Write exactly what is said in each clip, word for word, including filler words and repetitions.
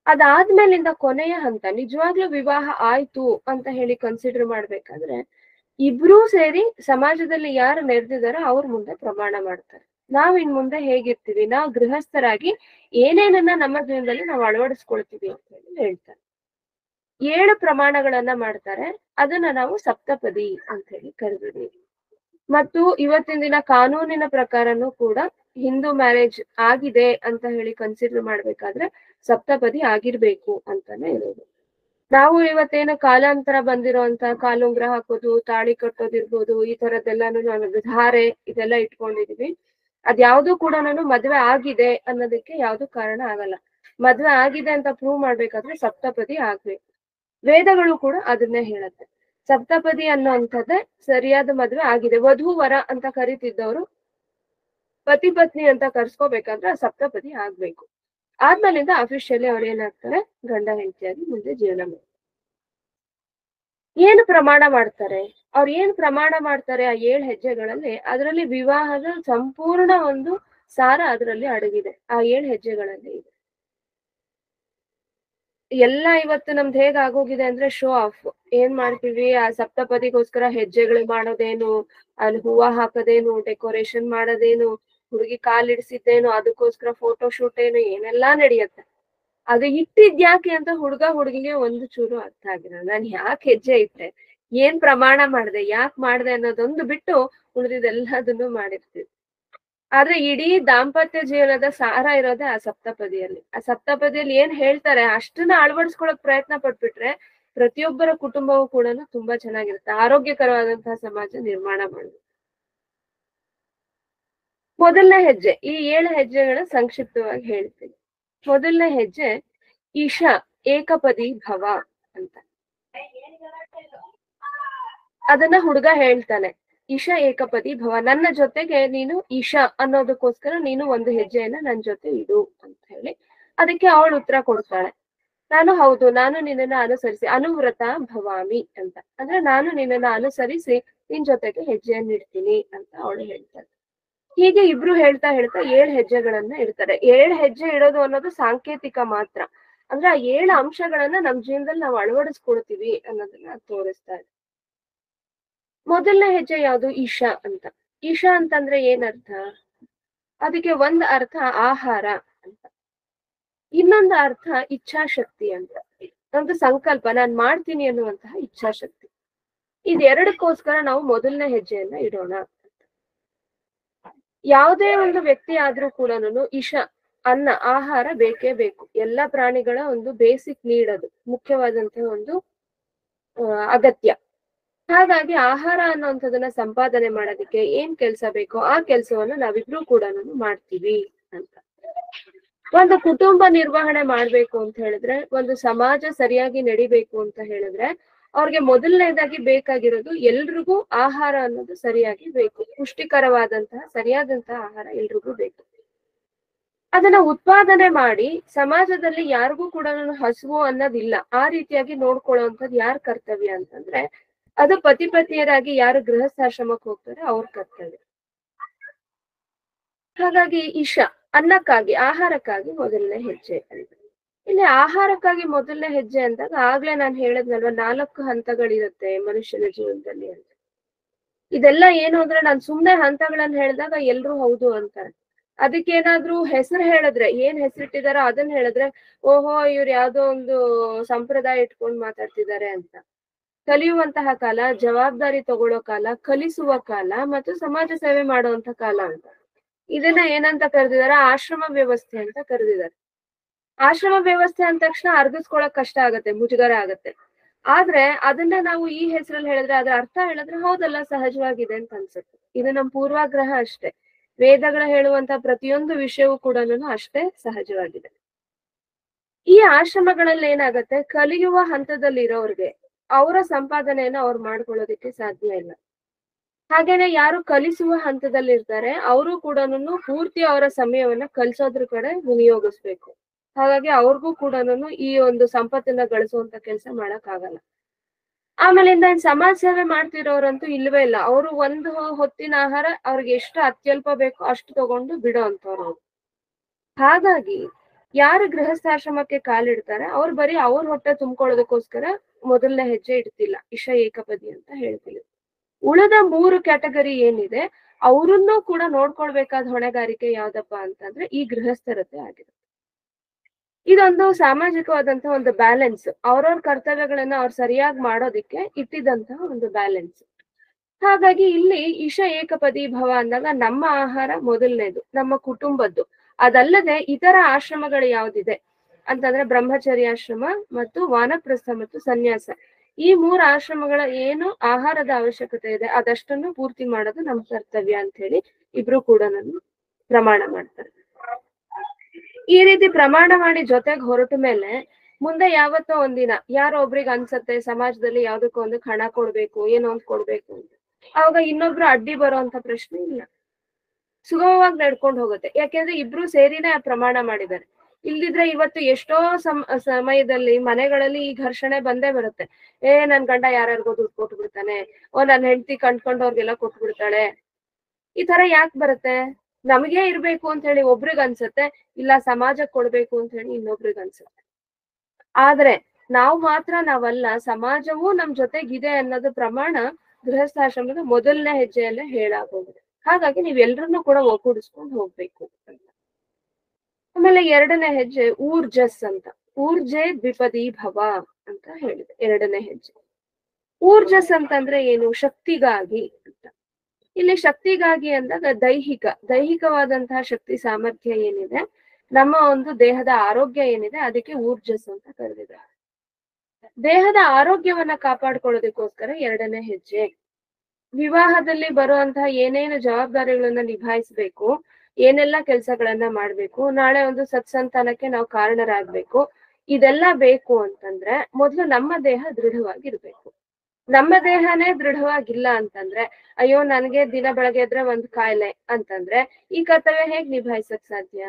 ಅದಾದ್ಮೇಲಿಂದ ಕೊನೆಯ ಹಂತ ನಿಜವಾಗ್ಲೂ ವಿವಾಹ ಆಯ್ತು ಅಂತ ಹೇಳಿ ಕನ್ಸಿಡರ್ ಮಾಡ್ಬೇಕಾದ್ರೆ ಇಬ್ರೂ ಸೇರಿ ಸಮಾಜದಲ್ಲಿ ಯಾರು ನೆರೆದಿದಾರೋ ಅವ್ರ ಮುಂದೆ ಪ್ರಮಾಣ ಮಾಡ್ತಾರೆ. ನಾವ್ ಇನ್ ಮುಂದೆ ಹೇಗಿರ್ತೀವಿ, ನಾವು ಗೃಹಸ್ಥರಾಗಿ ಏನೇನನ್ನ ನಮ್ಮ ಜೀವನದಲ್ಲಿ ನಾವು ಅಳವಡಿಸ್ಕೊಳ್ತೀವಿ ಅಂತ ಹೇಳಿ ಹೇಳ್ತಾರೆ. ಏಳು ಪ್ರಮಾಣಗಳನ್ನ ಮಾಡ್ತಾರೆ. ಅದನ್ನ ನಾವು ಸಪ್ತಪದಿ ಅಂತ ಹೇಳಿ ಕರೆದಿದ್ದೀವಿ. ಮತ್ತು ಇವತ್ತಿನ ದಿನ ಕಾನೂನಿನ ಪ್ರಕಾರನೂ ಕೂಡ ಹಿಂದೂ ಮ್ಯಾರೇಜ್ ಆಗಿದೆ ಅಂತ ಹೇಳಿ ಕನ್ಸಿಡರ್ ಮಾಡ್ಬೇಕಾದ್ರೆ ಸಪ್ತಪದಿ ಆಗಿರ್ಬೇಕು ಅಂತಾನೆ ಇರೋದು. ನಾವು ಇವತ್ತೇನು ಕಾಲಾಂತರ ಬಂದಿರೋಂತ ಕಾಲುಂಗ್ರ ಹಾಕೋದು, ತಾಳಿ ಕಟ್ಟೋದಿರ್ಬೋದು, ಈ ತರದ್ದೆಲ್ಲಾನು ನಾನು ಧಾರೆ ಇದೆಲ್ಲ ಇಟ್ಕೊಂಡಿದೀವಿ. ಅದ್ಯಾವ್ದು ಕೂಡ ನಾನು ಮದ್ವೆ ಆಗಿದೆ ಅನ್ನೋದಕ್ಕೆ ಯಾವ್ದು ಕಾರಣ ಆಗಲ್ಲ. ಮದ್ವೆ ಆಗಿದೆ ಅಂತ ಪ್ರೂವ್ ಮಾಡ್ಬೇಕಾದ್ರೆ ಸಪ್ತಪದಿ ಆಗ್ಬೇಕು. ವೇದಗಳು ಕೂಡ ಅದನ್ನೇ ಹೇಳತ್ತೆ. ಸಪ್ತಪದಿ ಅನ್ನೋಂಥದ್ದೇ ಸರಿಯಾದ ಮದ್ವೆ ಆಗಿದೆ. ವಧು ವರ ಅಂತ ಕರಿತಿದ್ದವರು ಪತಿ ಪತ್ನಿ ಅಂತ ಕರ್ಸ್ಕೋಬೇಕಾದ್ರೆ ಸಪ್ತಪದಿ ಆಗ್ಬೇಕು. ಆದ್ಮೇಲಿಂದ ಅಫಿಷಿಯಲಿ ಅವ್ರು ಏನಾಗ್ತಾರೆ, ಗಂಡ ಹೆಂಡತಿಯಾಗಿ ಮುಂದೆ ಜೀವನ ಮಾಡ್ತಾರೆ. ಏನು ಪ್ರಮಾಣ ಮಾಡ್ತಾರೆ, ಅವ್ರು ಏನ್ ಪ್ರಮಾಣ ಮಾಡ್ತಾರೆ ಆ ಏಳು ಹೆಜ್ಜೆಗಳಲ್ಲಿ, ಅದರಲ್ಲಿ ವಿವಾಹದ ಸಂಪೂರ್ಣ ಒಂದು ಸಾರ ಅದರಲ್ಲಿ ಅಡಗಿದೆ. ಆ ಏಳು ಹೆಜ್ಜೆಗಳಲ್ಲಿ ಇದೆ. ಎಲ್ಲ ಇವತ್ತು ನಮ್ದು ಹೇಗ್ ಆಗೋಗಿದೆ ಅಂದ್ರೆ ಶೋ ಆಫ್. ಏನ್ ಮಾಡ್ತೀವಿ, ಆ ಸಪ್ತಪದಿಗೋಸ್ಕರ ಹೆಜ್ಜೆಗಳು ಮಾಡೋದೇನು, ಅಲ್ಲಿ ಹೂವ ಹಾಕೋದೇನು, ಡೆಕೋರೇಷನ್ ಮಾಡೋದೇನು, ಹುಡುಗಿ ಕಾಲಿಡ್ಸಿದ್ದೇನು, ಅದಕ್ಕೋಸ್ಕರ ಫೋಟೋ ಶೂಟ್ ಏನು, ಏನೆಲ್ಲಾ ನಡೆಯುತ್ತೆ. ಅದು ಇಟ್ಟಿದ್ಯಾಕೆ ಅಂತ ಹುಡುಗ ಹುಡುಗಿಗೆ ಒಂದು ಚೂರು ಅರ್ಥ ಆಗಿಲ್ಲ. ನಾನ್ ಯಾಕೆ ಹೆಜ್ಜೆ ಇಟ್ಟೆ, ಏನ್ ಪ್ರಮಾಣ ಮಾಡ್ದೆ, ಯಾಕೆ ಮಾಡ್ದೆ ಅನ್ನೋದೊಂದು ಬಿಟ್ಟು ಉಳಿದಿದ್ದೆಲ್ಲದನ್ನು ಮಾಡಿರ್ತೀವಿ. ಆದ್ರೆ ಇಡೀ ದಾಂಪತ್ಯ ಜೀವನದ ಸಾರ ಇರೋದೇ ಆ ಸಪ್ತಪದಿಯಲ್ಲಿ. ಆ ಸಪ್ತಪದಿಯಲ್ಲಿ ಏನ್ ಹೇಳ್ತಾರೆ ಅಷ್ಟನ್ನ ಅಳವಡಿಸ್ಕೊಳಕ್ ಪ್ರಯತ್ನ ಪಟ್ಬಿಟ್ರೆ ಪ್ರತಿಯೊಬ್ಬರ ಕುಟುಂಬವೂ ಕೂಡ ತುಂಬಾ ಚೆನ್ನಾಗಿರುತ್ತೆ. ಆರೋಗ್ಯಕರವಾದಂತಹ ಸಮಾಜ ನಿರ್ಮಾಣ ಮಾಡುದು. ಮೊದಲನೇ ಹೆಜ್ಜೆ, ಈ ಏಳು ಹೆಜ್ಜೆಗಳ ಸಂಕ್ಷಿಪ್ತವಾಗಿ ಹೇಳ್ತೀನಿ. ಮೊದಲನೇ ಹೆಜ್ಜೆ ಈಶಾ ಏಕಪದಿ ಭವ ಅಂತ. ಅದನ್ನ ಹುಡುಗ ಹೇಳ್ತಾನೆ, ಈಶಾ ಏಕಪದಿ ಭವ, ನನ್ನ ಜೊತೆಗೆ ನೀನು ಈಶಾ ಅನ್ನೋದಕ್ಕೋಸ್ಕರ ನೀನು ಒಂದು ಹೆಜ್ಜೆಯನ್ನ ನನ್ ಜೊತೆ ಇಡು ಅಂತ ಹೇಳಿ. ಅದಕ್ಕೆ ಅವಳು ಉತ್ತರ ಕೊಡ್ತಾಳೆ, ನಾನು ಹೌದು, ನಾನು ನಿನ್ನನ್ನ ಅನುಸರಿಸಿ ಅನುವ್ರತ ಭವಾಮಿ ಅಂತ, ಅಂದ್ರೆ ನಾನು ನಿನ್ನನ್ನ ಅನುಸರಿಸಿ ನಿನ್ ಜೊತೆಗೆ ಹೆಜ್ಜೆಯನ್ನ ಇಡ್ತೀನಿ ಅಂತ ಅವಳು ಹೇಳ್ತಾಳೆ. ಹೀಗೆ ಇಬ್ರು ಹೇಳ್ತಾ ಹೇಳ್ತಾ ಏಳು ಹೆಜ್ಜೆಗಳನ್ನ ಇಡ್ತಾರೆ. ಏಳು ಹೆಜ್ಜೆ ಇಡೋದು ಅನ್ನೋದು ಸಾಂಕೇತಿಕ ಮಾತ್ರ. ಅಂದ್ರೆ ಆ ಏಳು ಅಂಶಗಳನ್ನ ನಮ್ ಜೀವನದಲ್ಲಿ ನಾವು ಅಳವಡಿಸ್ಕೊಳ್ತೀವಿ ಅನ್ನೋದನ್ನ ತೋರಿಸ್ತಾ ಇದೆ. ಮೊದಲನೇ ಹೆಜ್ಜೆ ಯಾವುದು, ಈಶಾ ಅಂತ. ಈಶಾ ಅಂತಂದ್ರೆ ಏನರ್ಥ, ಅದಕ್ಕೆ ಒಂದ್ ಅರ್ಥ ಆಹಾರ ಅಂತ, ಇನ್ನೊಂದು ಅರ್ಥ ಇಚ್ಛಾಶಕ್ತಿ ಅಂತ. ಒಂದು ಸಂಕಲ್ಪ, ನಾನ್ ಮಾಡ್ತೀನಿ ಅನ್ನುವಂತಹ ಇಚ್ಛಾಶಕ್ತಿ. ಇದೆರಡಕ್ಕೋಸ್ಕರ ನಾವು ಮೊದಲನೇ ಹೆಜ್ಜೆಯನ್ನ ಇಡೋಣ. ಯಾವುದೇ ಒಂದು ವ್ಯಕ್ತಿ ಆದ್ರೂ ಕೂಡ ಈಶಾ ಅನ್ನ ಆಹಾರ ಬೇಕೇ ಬೇಕು. ಎಲ್ಲಾ ಪ್ರಾಣಿಗಳ ಒಂದು ಬೇಸಿಕ್ ನೀಡ್, ಅದು ಮುಖ್ಯವಾದಂತಹ ಒಂದು ಅಹ್ ಅಗತ್ಯ. ಹಾಗಾಗಿ ಆಹಾರ ಅನ್ನುವಂಥದನ್ನ ಸಂಪಾದನೆ ಮಾಡೋದಕ್ಕೆ ಏನ್ ಕೆಲ್ಸ ಬೇಕೋ ಆ ಕೆಲ್ಸವನ್ನು ನಾವಿಬ್ರು ಕೂಡ ಮಾಡ್ತೀವಿ ಅಂತ. ಒಂದು ಕುಟುಂಬ ನಿರ್ವಹಣೆ ಮಾಡ್ಬೇಕು ಅಂತ ಹೇಳಿದ್ರೆ, ಒಂದು ಸಮಾಜ ಸರಿಯಾಗಿ ನಡಿಬೇಕು ಅಂತ ಹೇಳಿದ್ರೆ ಅವ್ರಿಗೆ ಮೊದಲನೇದಾಗಿ ಬೇಕಾಗಿರೋದು ಎಲ್ರಿಗೂ ಆಹಾರ ಅನ್ನೋದು ಸರಿಯಾಗಿ ಬೇಕು. ಪುಷ್ಟಿಕರವಾದಂತಹ ಸರಿಯಾದಂತಹ ಆಹಾರ ಎಲ್ರಿಗೂ ಬೇಕು. ಅದನ್ನ ಉತ್ಪಾದನೆ ಮಾಡಿ ಸಮಾಜದಲ್ಲಿ ಯಾರಿಗೂ ಕೂಡ ಹಸುವು ಅನ್ನೋದಿಲ್ಲ ಆ ರೀತಿಯಾಗಿ ನೋಡ್ಕೊಳ್ಳುವಂಥದ್ದು ಯಾರ ಕರ್ತವ್ಯ ಅಂತಂದ್ರೆ ಅದು ಪತಿ ಪತ್ನಿಯರಾಗಿ ಯಾರು ಗೃಹಸ್ಥಾಶ್ರಮಕ್ಕೆ ಹೋಗ್ತಾರೆ ಅವ್ರ ಕರ್ತವ್ಯ. ಹಾಗಾಗಿ ಈಶಾ ಅನ್ನಕ್ಕಾಗಿ ಆಹಾರಕ್ಕಾಗಿ ಮೊದಲನೇ ಹೆಜ್ಜೆ ಅಂತ. ಇಲ್ಲಿ ಆಹಾರಕ್ಕಾಗಿ ಮೊದಲನೇ ಹೆಜ್ಜೆ ಅಂದಾಗ ಆಗ್ಲೇ ನಾನು ಹೇಳದ್ನಲ್ವ ನಾಲ್ಕು ಹಂತಗಳಿರುತ್ತೆ ಮನುಷ್ಯನ ಜೀವನದಲ್ಲಿ ಅಂತ. ಇದೆಲ್ಲ ಏನು ಅಂದ್ರೆ ನಾನ್ ಸುಮ್ನೆ ಹಂತಗಳನ್ನ ಹೇಳಿದಾಗ ಎಲ್ರು ಹೌದು ಅಂತಾರೆ. ಅದಕ್ಕೇನಾದ್ರೂ ಹೆಸರು ಹೇಳಿದ್ರೆ, ಏನ್ ಹೆಸರಿಟ್ಟಿದಾರೋ ಅದನ್ನ ಹೇಳಿದ್ರೆ ಓಹೋ ಇವ್ರು ಯಾವ್ದೋ ಒಂದು ಸಂಪ್ರದಾಯ ಇಟ್ಕೊಂಡ್ ಮಾತಾಡ್ತಿದ್ದಾರೆ ಅಂತ. ಕಲಿಯುವಂತಹ ಕಾಲ, ಜವಾಬ್ದಾರಿ ತಗೊಳ್ಳೋ ಕಾಲ, ಕಲಿಸುವ ಕಾಲ ಮತ್ತು ಸಮಾಜ ಸೇವೆ ಮಾಡುವಂತ ಕಾಲ ಅಂತ. ಇದನ್ನ ಏನಂತ ಕರೆದಿದ್ದಾರೆ, ಆಶ್ರಮ ವ್ಯವಸ್ಥೆ ಅಂತ ಕರೆದಿದ್ದಾರೆ. ಆಶ್ರಮ ವ್ಯವಸ್ಥೆ ಅಂದ ತಕ್ಷಣ ಅರ್ಗಿಸ್ಕೊಳಕ್ ಕಷ್ಟ ಆಗತ್ತೆ, ಮುಜುಗರ ಆಗತ್ತೆ. ಆದ್ರೆ ಅದನ್ನ ನಾವು ಈ ಹೆಸರಲ್ಲಿ ಹೇಳಿದ್ರೆ ಅದ್ರ ಅರ್ಥ ಹೇಳಿದ್ರೆ ಹೌದಲ್ಲ ಸಹಜವಾಗಿದೆ ಅಂತ ಅನ್ಸುತ್ತೆ. ಇದು ನಮ್ ಪೂರ್ವಾಗ್ರಹ ಅಷ್ಟೇ. ವೇದಗಳ ಹೇಳುವಂತ ಪ್ರತಿಯೊಂದು ವಿಷಯವೂ ಕೂಡ ಅಷ್ಟೇ ಸಹಜವಾಗಿದೆ. ಈ ಆಶ್ರಮಗಳಲ್ಲಿ ಏನಾಗತ್ತೆ, ಕಲಿಯುವ ಹಂತದಲ್ಲಿ ಇರೋರ್ಗೆ ಅವರ ಸಂಪಾದನೆಯನ್ನ ಅವ್ರು ಮಾಡ್ಕೊಳ್ಳೋದಕ್ಕೆ ಸಾಧ್ಯ ಇಲ್ಲ. ಹಾಗೇನೆ ಯಾರು ಕಲಿಸುವ ಹಂತದಲ್ಲಿ ಇರ್ತಾರೆ ಅವರು ಕೂಡ ಪೂರ್ತಿ ಅವರ ಸಮಯವನ್ನ ಕಲಿಸೋದ್ರ ಕಡೆ ವಿನಿಯೋಗಿಸ್ಬೇಕು. ಹಾಗಾಗಿ ಅವ್ರಿಗೂ ಕೂಡ ಈ ಒಂದು ಸಂಪತ್ತನ್ನ ಗಳಿಸುವಂತ ಕೆಲಸ ಮಾಡಕ್ ಆಗಲ್ಲ. ಆಮೇಲಿಂದ ಸಮಾಜ ಸೇವೆ ಮಾಡ್ತಿರೋರಂತೂ ಇಲ್ವೇ ಇಲ್ಲ. ಅವರು ಒಂದು ಹೊತ್ತಿನ ಆಹಾರ ಅವ್ರಿಗೆ ಎಷ್ಟು ಅತ್ಯಲ್ಪ ಬೇಕೋ ಅಷ್ಟು ತಗೊಂಡು ಬಿಡೋ ಅಂತವ್ರು. ಹಾಗಾಗಿ ಯಾರು ಗೃಹಸ್ಥಾಶ್ರಮಕ್ಕೆ ಕಾಲಿಡ್ತಾರೆ ಅವ್ರು ಬರೀ ಅವ್ರ ಹೊಟ್ಟೆ ತುಂಬ್ಕೊಳ್ಳೋದಕ್ಕೋಸ್ಕರ ಮೊದಲನೇ ಹೆಜ್ಜೆ ಇಡ್ತಿಲ್ಲ, ಇಶ ಏಕಪದಿ ಅಂತ ಹೇಳ್ತೀವಿ. ಉಳಿದ ಮೂರು ಕ್ಯಾಟಗರಿ ಏನಿದೆ ಅವ್ರನ್ನೂ ಕೂಡ ನೋಡ್ಕೊಳ್ಬೇಕಾದ ಹೊಣೆಗಾರಿಕೆ ಯಾವ್ದಪ್ಪ ಅಂತಂದ್ರೆ ಈ ಗೃಹಸ್ಥರತೆ ಆಗಿದೆ. ಇದೊಂದು ಸಾಮಾಜಿಕವಾದಂತಹ ಒಂದು ಬ್ಯಾಲೆನ್ಸ್, ಅವ್ರವ್ರ ಕರ್ತವ್ಯಗಳನ್ನ ಅವ್ರು ಸರಿಯಾಗಿ ಮಾಡೋದಿಕ್ಕೆ ಇಟ್ಟಿದಂತಹ ಒಂದು ಬ್ಯಾಲೆನ್ಸ್. ಹಾಗಾಗಿ ಇಲ್ಲಿ ಇಶ ಏಕಪದಿ ಭವ ಅಂದಾಗ ನಮ್ಮ ಆಹಾರ ಮೊದಲನೇದು, ನಮ್ಮ ಕುಟುಂಬದ್ದು. ಅದಲ್ಲದೆ ಇತರ ಆಶ್ರಮಗಳು ಯಾವ್ದಿದೆ ಅಂತಂದ್ರೆ ಬ್ರಹ್ಮಚರ್ಯಾಶ್ರಮ ಮತ್ತು ವಾನಪ್ರಸ್ಥ ಮತ್ತು ಸನ್ಯಾಸ, ಈ ಮೂರು ಆಶ್ರಮಗಳ ಏನು ಆಹಾರದ ಅವಶ್ಯಕತೆ ಇದೆ ಅದಷ್ಟನ್ನು ಪೂರ್ತಿ ಮಾಡೋದು ನಮ್ಮ ಕರ್ತವ್ಯ ಅಂತ ಹೇಳಿ ಇಬ್ರು ಕೂಡ ನನ್ನ ಪ್ರಮಾಣ ಮಾಡ್ತಾರೆ. ಈ ರೀತಿ ಪ್ರಮಾಣ ಮಾಡಿ ಜೊತೆಗೆ ಹೊರಟ ಮೇಲೆ ಮುಂದೆ ಯಾವತ್ತೋ ಒಂದಿನ ಯಾರೋ ಒಬ್ರಿಗೆ ಅನ್ಸತ್ತೆ ಸಮಾಜದಲ್ಲಿ ಯಾವ್ದಕ್ಕೋ ಒಂದು ಹಣ ಕೊಡ್ಬೇಕು, ಏನೋ ಒಂದ್ ಕೊಡ್ಬೇಕು ಅಂತ, ಅವಾಗ ಇನ್ನೊಬ್ರು ಅಡ್ಡಿ ಬರೋಂತ ಪ್ರಶ್ನೆ ಇಲ್ಲ, ಸುಗಮವಾಗಿ ನಡ್ಕೊಂಡು ಹೋಗುತ್ತೆ. ಯಾಕೆಂದ್ರೆ ಇಬ್ರು ಸೇರಿನೇ ಆ ಪ್ರಮಾಣ ಮಾಡಿದ್ದಾರೆ. ಇಲ್ದಿದ್ರೆ ಇವತ್ತು ಎಷ್ಟೋ ಸಮ ಸಮಯದಲ್ಲಿ ಮನೆಗಳಲ್ಲಿ ಈ ಘರ್ಷಣೆ ಬಂದೇ ಬರುತ್ತೆ. ಏ ನನ್ ಗಂಡ ಯಾರ್ಯಾರಿಗೋ ದುಡ್ಡು ಕೊಟ್ಟು ಬಿಡ್ತಾನೆ, ಓ ನನ್ ಹೆಂಡತಿ ಕಂಡ್ಕೊಂಡವ್ರಿಗೆಲ್ಲ ಕೊಟ್ಟು ಬಿಡ್ತಾಳೆ. ಈ ತರ ಯಾಕೆ ಬರುತ್ತೆ? ನಮಗೇ ಇರ್ಬೇಕು ಅಂತ ಹೇಳಿ ಒಬ್ರಿಗೆ ಅನ್ಸತ್ತೆ, ಇಲ್ಲ ಸಮಾಜಕ್ಕೆ ಕೊಡ್ಬೇಕು ಅಂತ ಹೇಳಿ ಇನ್ನೊಬ್ರಿಗೆ ಅನ್ಸತ್ತೆ. ಆದ್ರೆ ನಾವು ಮಾತ್ರ ನಾವಲ್ಲ, ಸಮಾಜವೂ ನಮ್ ಜೊತೆಗಿದೆ ಅನ್ನೋದು ಪ್ರಮಾಣ ಗೃಹಸ್ಥಾಶ್ರಮದ ಮೊದಲನೇ ಹೆಜ್ಜೆಯಲ್ಲೇ ಹೇಳಾಗೋಗಿದೆ. ಹಾಗಾಗಿ ನೀವೆಲ್ರನ್ನೂ ಕೂಡ ಒಗ್ಗೂಡಿಸ್ಕೊಂಡು ಹೋಗ್ಬೇಕು ಅಂತ. ಆಮೇಲೆ ಎರಡನೇ ಹೆಜ್ಜೆ ಊರ್ಜಸ್ ಅಂತ, ಊರ್ಜೆ ದ್ವಿಪದಿ ಭವ ಅಂತ ಹೇಳಿದೆ ಎರಡನೇ ಹೆಜ್ಜೆ. ಊರ್ಜಸ್ ಅಂತಂದ್ರೆ ಏನು? ಶಕ್ತಿಗಾಗಿ ಅಂತ. ಇಲ್ಲಿ ಶಕ್ತಿಗಾಗಿ ಅಂದಾಗ ದೈಹಿಕ ದೈಹಿಕವಾದಂತಹ ಶಕ್ತಿ ಸಾಮರ್ಥ್ಯ ಏನಿದೆ, ನಮ್ಮ ಒಂದು ದೇಹದ ಆರೋಗ್ಯ ಏನಿದೆ ಅದಕ್ಕೆ ಊರ್ಜಸ್ ಅಂತ ಕರೆದಿದ್ದಾರೆ. ದೇಹದ ಆರೋಗ್ಯವನ್ನ ಕಾಪಾಡ್ಕೊಳ್ಳೋದಕ್ಕೋಸ್ಕರ ಎರಡನೇ ಹೆಜ್ಜೆ. ವಿವಾಹದಲ್ಲಿ ಬರುವಂತಹ ಏನೇನು ಜವಾಬ್ದಾರಿಗಳನ್ನ ನಿಭಾಯಿಸ್ಬೇಕು, ಏನೆಲ್ಲ ಕೆಲಸಗಳನ್ನ ಮಾಡ್ಬೇಕು, ನಾಳೆ ಒಂದು ಸತ್ಸಂತಾನಕ್ಕೆ ನಾವು ಕಾರಣರಾಗ್ಬೇಕು, ಇದೆಲ್ಲ ಬೇಕು ಅಂತಂದ್ರೆ ಮೊದ್ಲು ನಮ್ಮ ದೇಹ ದೃಢವಾಗಿರ್ಬೇಕು. ನಮ್ಮ ದೇಹನೇ ದೃಢವಾಗಿಲ್ಲ ಅಂತಂದ್ರೆ, ಅಯ್ಯೋ ನನ್ಗೆ ದಿನ ಬೆಳಗ್ಗೆ ಎದ್ರೆ ಒಂದ್ ಕಾಯಿಲೆ ಅಂತಂದ್ರೆ ಈ ಕರ್ತವ್ಯ ಹೇಗ್ ನಿಭಾಯಿಸಕ್ ಸಾಧ್ಯ?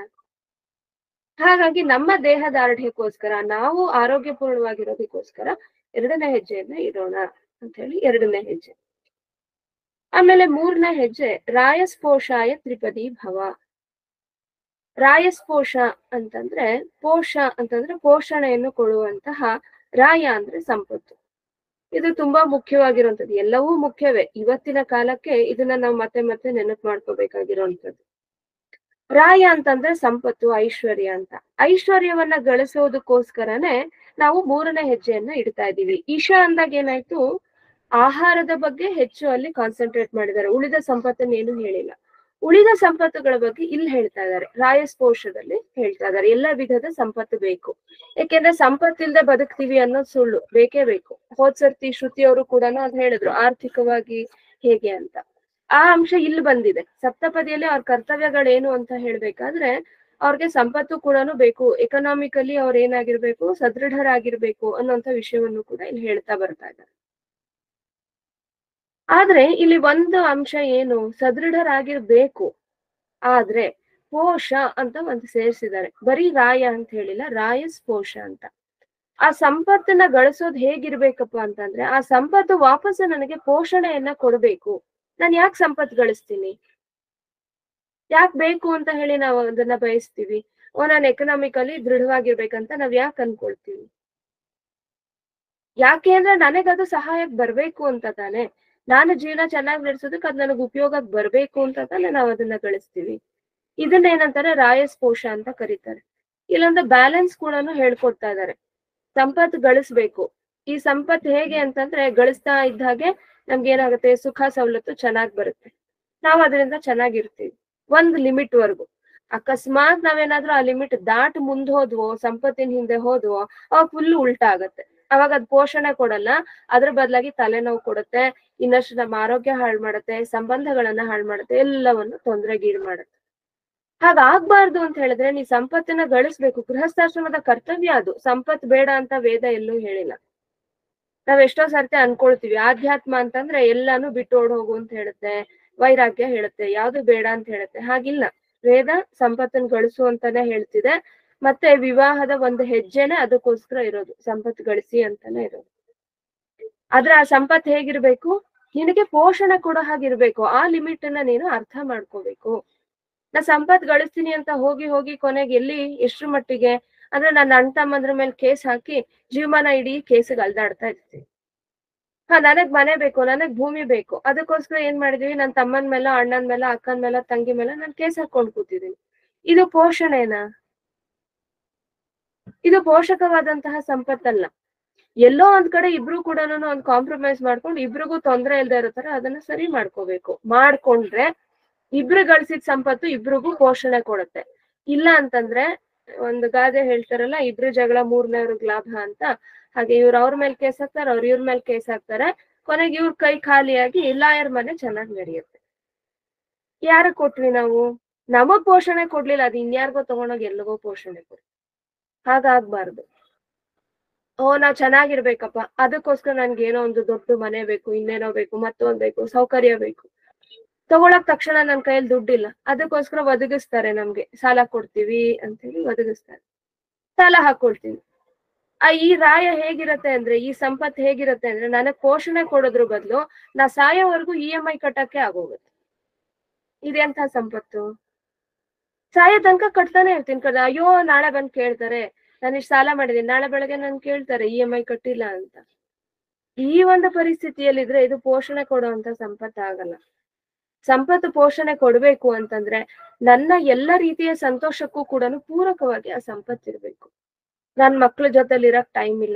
ಹಾಗಾಗಿ ನಮ್ಮ ದೇಹದಾರ್ಢ್ಯಕ್ಕೋಸ್ಕರ, ನಾವು ಆರೋಗ್ಯಪೂರ್ಣವಾಗಿರೋದಕ್ಕೋಸ್ಕರ ಎರಡನೇ ಹೆಜ್ಜೆಯನ್ನ ಇಡೋಣ ಅಂತ ಹೇಳಿ ಎರಡನೇ ಹೆಜ್ಜೆ. ಆಮೇಲೆ ಮೂರನೇ ಹೆಜ್ಜೆ ರಾಯಸ್ಪೋಷಾಯ ತ್ರಿಪದಿ ಭವ. ರಾಯಸ್ಪೋಷ ಅಂತಂದ್ರೆ, ಪೋಷ ಅಂತಂದ್ರೆ ಪೋಷಣೆಯನ್ನು ಕೊಡುವಂತಹ, ರಾಯ ಅಂದ್ರೆ ಸಂಪತ್ತು. ಇದು ತುಂಬಾ ಮುಖ್ಯವಾಗಿರುವಂತದ್ದು. ಎಲ್ಲವೂ ಮುಖ್ಯವೇ, ಇವತ್ತಿನ ಕಾಲಕ್ಕೆ ಇದನ್ನ ನಾವು ಮತ್ತೆ ಮತ್ತೆ ನೆನಪು ಮಾಡ್ಕೋಬೇಕಾಗಿರುವಂತದ್ದು. ರಾಯ ಅಂತಂದ್ರೆ ಸಂಪತ್ತು, ಐಶ್ವರ್ಯ ಅಂತ. ಐಶ್ವರ್ಯವನ್ನ ಗಳಿಸೋದಕ್ಕೋಸ್ಕರನೇ ನಾವು ಮೂರನೇ ಹೆಜ್ಜೆಯನ್ನ ಇಡ್ತಾ ಇದ್ದೀವಿ. ಈಶಾ ಅಂದಾಗ ಏನಾಯ್ತು, ಆಹಾರದ ಬಗ್ಗೆ ಹೆಚ್ಚು ಅಲ್ಲಿ ಕಾನ್ಸಂಟ್ರೇಟ್ ಮಾಡಿದ್ದಾರೆ, ಉಳಿದ ಸಂಪತ್ತನ್ನ ಏನು ಹೇಳಿಲ್ಲ. ಉಳಿದ ಸಂಪತ್ತುಗಳ ಬಗ್ಗೆ ಇಲ್ಲಿ ಹೇಳ್ತಾ ಇದ್ದಾರೆ, ರಾಯಸ್ಪೋಷದಲ್ಲಿ ಹೇಳ್ತಾ ಇದ್ದಾರೆ. ಎಲ್ಲ ವಿಧದ ಸಂಪತ್ತು ಬೇಕು, ಯಾಕೆಂದ್ರೆ ಸಂಪತ್ತಿಲ್ದೆ ಬದುಕ್ತೀವಿ ಅನ್ನೋದು ಸುಳ್ಳು, ಬೇಕೇ ಬೇಕು. ಹೋದ್ಸರ್ತಿ ಶ್ರುತಿಯವರು ಕೂಡ ಅದ್ ಹೇಳಿದ್ರು, ಆರ್ಥಿಕವಾಗಿ ಹೇಗೆ ಅಂತ. ಆ ಅಂಶ ಇಲ್ಲಿ ಬಂದಿದೆ. ಸಪ್ತಪದಿಯಲ್ಲಿ ಅವ್ರ ಕರ್ತವ್ಯಗಳೇನು ಅಂತ ಹೇಳ್ಬೇಕಾದ್ರೆ ಅವ್ರಿಗೆ ಸಂಪತ್ತು ಕೂಡ ಬೇಕು, ಎಕನಾಮಿಕಲಿ ಅವ್ರ ಏನಾಗಿರ್ಬೇಕು, ಸದೃಢರಾಗಿರ್ಬೇಕು ಅನ್ನೋಂಥ ವಿಷಯವನ್ನು ಕೂಡ ಇಲ್ಲಿ ಹೇಳ್ತಾ ಬರ್ತಾ ಇದ್ದಾರೆ. ಆದ್ರೆ ಇಲ್ಲಿ ಒಂದು ಅಂಶ ಏನು, ಸದೃಢರಾಗಿರ್ಬೇಕು, ಆದ್ರೆ ಪೋಷ ಅಂತ ಒಂದು ಸೇರಿಸಿದ್ದಾರೆ. ಬರೀ ರಾಯ ಅಂತ ಹೇಳಿಲ್ಲ, ರಾಯಸ್ಪೋಷ ಅಂತ. ಆ ಸಂಪತ್ತನ್ನ ಗಳಿಸೋದು ಹೇಗಿರ್ಬೇಕಪ್ಪ ಅಂತಂದ್ರೆ, ಆ ಸಂಪತ್ತು ವಾಪಸ್ ನನಗೆ ಪೋಷಣೆಯನ್ನ ಕೊಡ್ಬೇಕು. ನಾನ್ ಯಾಕೆ ಸಂಪತ್ತು ಗಳಿಸ್ತೀನಿ, ಯಾಕೆ ಬೇಕು ಅಂತ ಹೇಳಿ ನಾವು ಅದನ್ನ ಬಯಸ್ತೀವಿ? ಓ ನಾನು ಎಕನಾಮಿಕಲಿ ದೃಢವಾಗಿರ್ಬೇಕಂತ ನಾವ್ ಯಾಕೆ ಅನ್ಕೊಳ್ತೀವಿ? ಯಾಕೆ ಅಂದ್ರೆ ನನಗದು ಸಹಾಯಕ್ ಬರ್ಬೇಕು ಅಂತ ತಾನೆ. ನಾನು ಜೀವನ ಚೆನ್ನಾಗಿ ನಡೆಸೋದಕ್ಕೆ ಅದ್ ನನಗ್ ಉಪಯೋಗಕ್ಕೆ ಬರ್ಬೇಕು ಅಂತ ತಾನೆ ನಾವ್ ಅದನ್ನ ಗಳಿಸ್ತೀವಿ. ಇದನ್ನ ಏನಂತಾರೆ, ರಾಯಸ್ಪೋಷ ಅಂತ ಕರೀತಾರೆ. ಇಲ್ಲೊಂದು ಬ್ಯಾಲೆನ್ಸ್ ಕೂಡ ಹೇಳ್ಕೊಡ್ತಾ ಇದ್ದಾರೆ. ಸಂಪತ್ತು ಗಳಿಸ್ಬೇಕು. ಈ ಸಂಪತ್ತು ಹೇಗೆ ಅಂತಂದ್ರೆ, ಗಳಿಸ್ತಾ ಇದ್ದ ಹಾಗೆ ನಮ್ಗೆ ಏನಾಗುತ್ತೆ, ಸುಖ ಸವಲತ್ತು ಚೆನ್ನಾಗ್ ಬರುತ್ತೆ, ನಾವ್ ಅದರಿಂದ ಚೆನ್ನಾಗಿರ್ತೀವಿ ಒಂದ್ ಲಿಮಿಟ್ ವರ್ಗು. ಅಕಸ್ಮಾತ್ ನಾವೇನಾದ್ರೂ ಆ ಲಿಮಿಟ್ ದಾಟ್ ಮುಂದ್ ಹೋದ್ವೋ, ಸಂಪತ್ತಿನ ಹಿಂದೆ ಹೋದ್ವೋ, ಅವಾಗ ಫುಲ್ ಉಲ್ಟಾ ಆಗತ್ತೆ. ಅವಾಗ ಅದ್ ಪೋಷಣೆ ಕೊಡಲ್ಲ, ಅದ್ರ ಬದಲಾಗಿ ತಲೆನೋವು ಕೊಡುತ್ತೆ, ಇನ್ನಷ್ಟು ನಮ್ಮ ಆರೋಗ್ಯ ಹಾಳು ಮಾಡುತ್ತೆ, ಸಂಬಂಧಗಳನ್ನ ಹಾಳು ಮಾಡುತ್ತೆ, ಎಲ್ಲವನ್ನು ತೊಂದರೆಗೀಡು ಮಾಡುತ್ತೆ. ಹಾಗಾಗ್ಬಾರ್ದು ಅಂತ ಹೇಳಿದ್ರೆ ನೀ ಸಂಪತ್ತನ್ನ ಗಳಿಸ್ಬೇಕು. ಗೃಹಸ್ಥಾಶ್ರಮದ ಕರ್ತವ್ಯ ಅದು. ಸಂಪತ್ ಬೇಡ ಅಂತ ವೇದ ಎಲ್ಲೂ ಹೇಳಿಲ್ಲ. ನಾವ್ ಎಷ್ಟೋ ಸರ್ತಿ ಅನ್ಕೊಳ್ತೀವಿ, ಆಧ್ಯಾತ್ಮ ಅಂತಂದ್ರೆ ಎಲ್ಲಾನು ಬಿಟ್ಟು ಓಡ್ ಹೋಗು ಅಂತ ಹೇಳುತ್ತೆ, ವೈರಾಗ್ಯ ಹೇಳುತ್ತೆ, ಯಾವ್ದು ಬೇಡ ಅಂತ ಹೇಳುತ್ತೆ. ಹಾಗಿಲ್ಲ, ವೇದ ಸಂಪತ್ತನ್ನು ಗಳಿಸು ಅಂತಾನೆ ಹೇಳ್ತಿದೆ. ಮತ್ತೆ ವಿವಾಹದ ಒಂದು ಹೆಜ್ಜೆನೆ ಅದಕ್ಕೋಸ್ಕರ ಇರೋದು, ಸಂಪತ್ತು ಗಳಿಸಿ ಅಂತಾನೆ ಇರೋದು. ಆದ್ರೆ ಆ ಸಂಪತ್ತು ಹೇಗಿರ್ಬೇಕು, ನಿನಗೆ ಪೋಷಣೆ ಕೊಡೋ ಹಾಗಿರ್ಬೇಕು. ಆ ಲಿಮಿಟ್ ಅನ್ನ ನೀನು ಅರ್ಥ ಮಾಡ್ಕೋಬೇಕು. ನಾ ಸಂಪತ್ ಗಳಿಸ್ತೀನಿ ಅಂತ ಹೋಗಿ ಹೋಗಿ ಕೊನೆಗೆ ಎಲ್ಲಿ ಎಷ್ಟ್ರ ಮಟ್ಟಿಗೆ ಅಂದ್ರೆ ನನ್ನ ಅಣ್ಣ ತಮ್ಮಂದ್ರ ಮೇಲೆ ಕೇಸ್ ಹಾಕಿ ಜೀವಮಾನ ಇಡೀ ಕೇಸಿಗೆ ಅಲ್ದಾಡ್ತಾ ಇರ್ತೀನಿ. ಹಾ ನನಗ್ ಮನೆ ಬೇಕು, ನನಗ್ ಭೂಮಿ ಬೇಕು, ಅದಕ್ಕೋಸ್ಕರ ಏನ್ ಮಾಡಿದೀವಿ, ನನ್ನ ತಮ್ಮನ ಮೇಲೆ, ಅಣ್ಣನ ಮೇಲೆ, ಅಕ್ಕನ ಮೇಲೆ, ತಂಗಿ ಮೇಲೆ ನಾನು ಕೇಸ್ ಹಾಕೊಂಡ್ ಕೂತಿದ್ದೀನಿ. ಇದು ಪೋಷಣೆನಾ? ಇದು ಪೋಷಕವಾದಂತಹ ಸಂಪತ್ತಲ್ಲ. ಎಲ್ಲೋ ಒಂದ್ ಕಡೆ ಇಬ್ರು ಕೂಡ ಒಂದ್ ಕಾಂಪ್ರಮೈಸ್ ಮಾಡ್ಕೊಂಡು ಇಬ್ರಿಗೂ ತೊಂದ್ರೆ ಇಲ್ದೇ ಇರೋ ತರ ಅದನ್ನ ಸರಿ ಮಾಡ್ಕೋಬೇಕು. ಮಾಡ್ಕೊಂಡ್ರೆ ಇಬ್ರು ಗಳಿಸಿದ ಸಂಪತ್ತು ಇಬ್ರಿಗೂ ಪೋಷಣೆ ಕೊಡುತ್ತೆ. ಇಲ್ಲ ಅಂತಂದ್ರೆ ಒಂದು ಗಾದೆ ಹೇಳ್ತಾರಲ್ಲ, ಇಬ್ರು ಜಗಳ ಮೂರನೇವ್ರಿಗೆ ಲಾಭ ಅಂತ. ಹಾಗೆ ಇವ್ರು ಅವ್ರ ಮೇಲೆ ಕೇಸ್ ಹಾಕ್ತಾರೆ, ಅವ್ರ ಇವ್ರ ಮೇಲೆ ಕೇಸ್ ಹಾಕ್ತಾರೆ. ಕೊನೆಗೆ ಇವ್ರ ಕೈ ಖಾಲಿಯಾಗಿ ಲಾಯರ್ ಮನೆ ಚೆನ್ನಾಗಿ ನಡೆಯುತ್ತೆ. ಯಾರ ಕೊಟ್ವಿ ನಾವು? ನಮಗ್ ಪೋಷಣೆ ಕೊಡ್ಲಿಲ್ಲ, ಅದು ಇನ್ಯಾರಿಗೋ ತಗೊಂಡೋಗಿ ಎಲ್ಲಿಗೋ ಪೋಷಣೆ ಕೊಡ್ತೀವಿ. ಹಾಗಾಗ್ಬಾರ್ದು. ಓ ನಾವ್ ಚೆನ್ನಾಗಿರ್ಬೇಕಪ್ಪ, ಅದಕ್ಕೋಸ್ಕರ ನನ್ಗೆ ಏನೋ ಒಂದು ದೊಡ್ಡ ಮನೆ ಬೇಕು, ಇನ್ನೇನೋ ಬೇಕು, ಮತ್ತೊಂದ್ ಬೇಕು, ಸೌಕರ್ಯ ಬೇಕು. ತಗೊಳಕ್ ತಕ್ಷಣ ನನ್ ಕೈಯಲ್ಲಿ ದುಡ್ಡಿಲ್ಲ, ಅದಕ್ಕೋಸ್ಕರ ಒದಗಿಸ್ತಾರೆ, ನಮ್ಗೆ ಸಾಲ ಕೊಡ್ತೀವಿ ಅಂತೇಳಿ ಒದಗಿಸ್ತಾರೆ, ಸಾಲ ಹಾಕೊಳ್ತೀವಿ. ಆ ಈ ರಾಯ ಹೇಗಿರತ್ತೆ ಅಂದ್ರೆ, ಈ ಸಂಪತ್ ಹೇಗಿರತ್ತೆ ಅಂದ್ರೆ, ನನಗ್ ಪೋಷಣೆ ಕೊಡೋದ್ರ ಬದಲು ನಾ ಸಾಯೋವರೆಗೂ ಇ ಎಂ ಐ ಕಟ್ಟಕ್ಕೆ ಆಗೋಗುತ್ತೆ. ಇದೆಂತ ಸಂಪತ್ತು? ಸಾಯೋ ತನಕ ಕಟ್ತಾನೆ ಇರ್ತೀನಿ ಕದ. ಅಯ್ಯೋ ನಾಳೆ ಬಂದ್ ಕೇಳ್ತಾರೆ, ನಾನು ಇಷ್ಟು ಸಾಲ ಮಾಡಿದೀನಿ, ನಾಳೆ ಬೆಳಗ್ಗೆ ನನ್ ಕೇಳ್ತಾರೆ ಇ ಎಂ ಐ ಕಟ್ಟಿಲ್ಲ ಅಂತ. ಈ ಒಂದು ಪರಿಸ್ಥಿತಿಯಲ್ಲಿದ್ರೆ ಇದು ಪೋಷಣೆ ಕೊಡುವಂತ ಸಂಪತ್ತು ಆಗಲ್ಲ. ಸಂಪತ್ತು ಪೋಷಣೆ ಕೊಡ್ಬೇಕು ಅಂತಂದ್ರೆ ನನ್ನ ಎಲ್ಲ ರೀತಿಯ ಸಂತೋಷಕ್ಕೂ ಕೂಡ ಪೂರಕವಾಗಿ ಆ ಸಂಪತ್ತು ಇರ್ಬೇಕು. ನನ್ ಮಕ್ಳ ಜೊತೆಲಿ ಇರಕ್ ಟೈಮ್ ಇಲ್ಲ.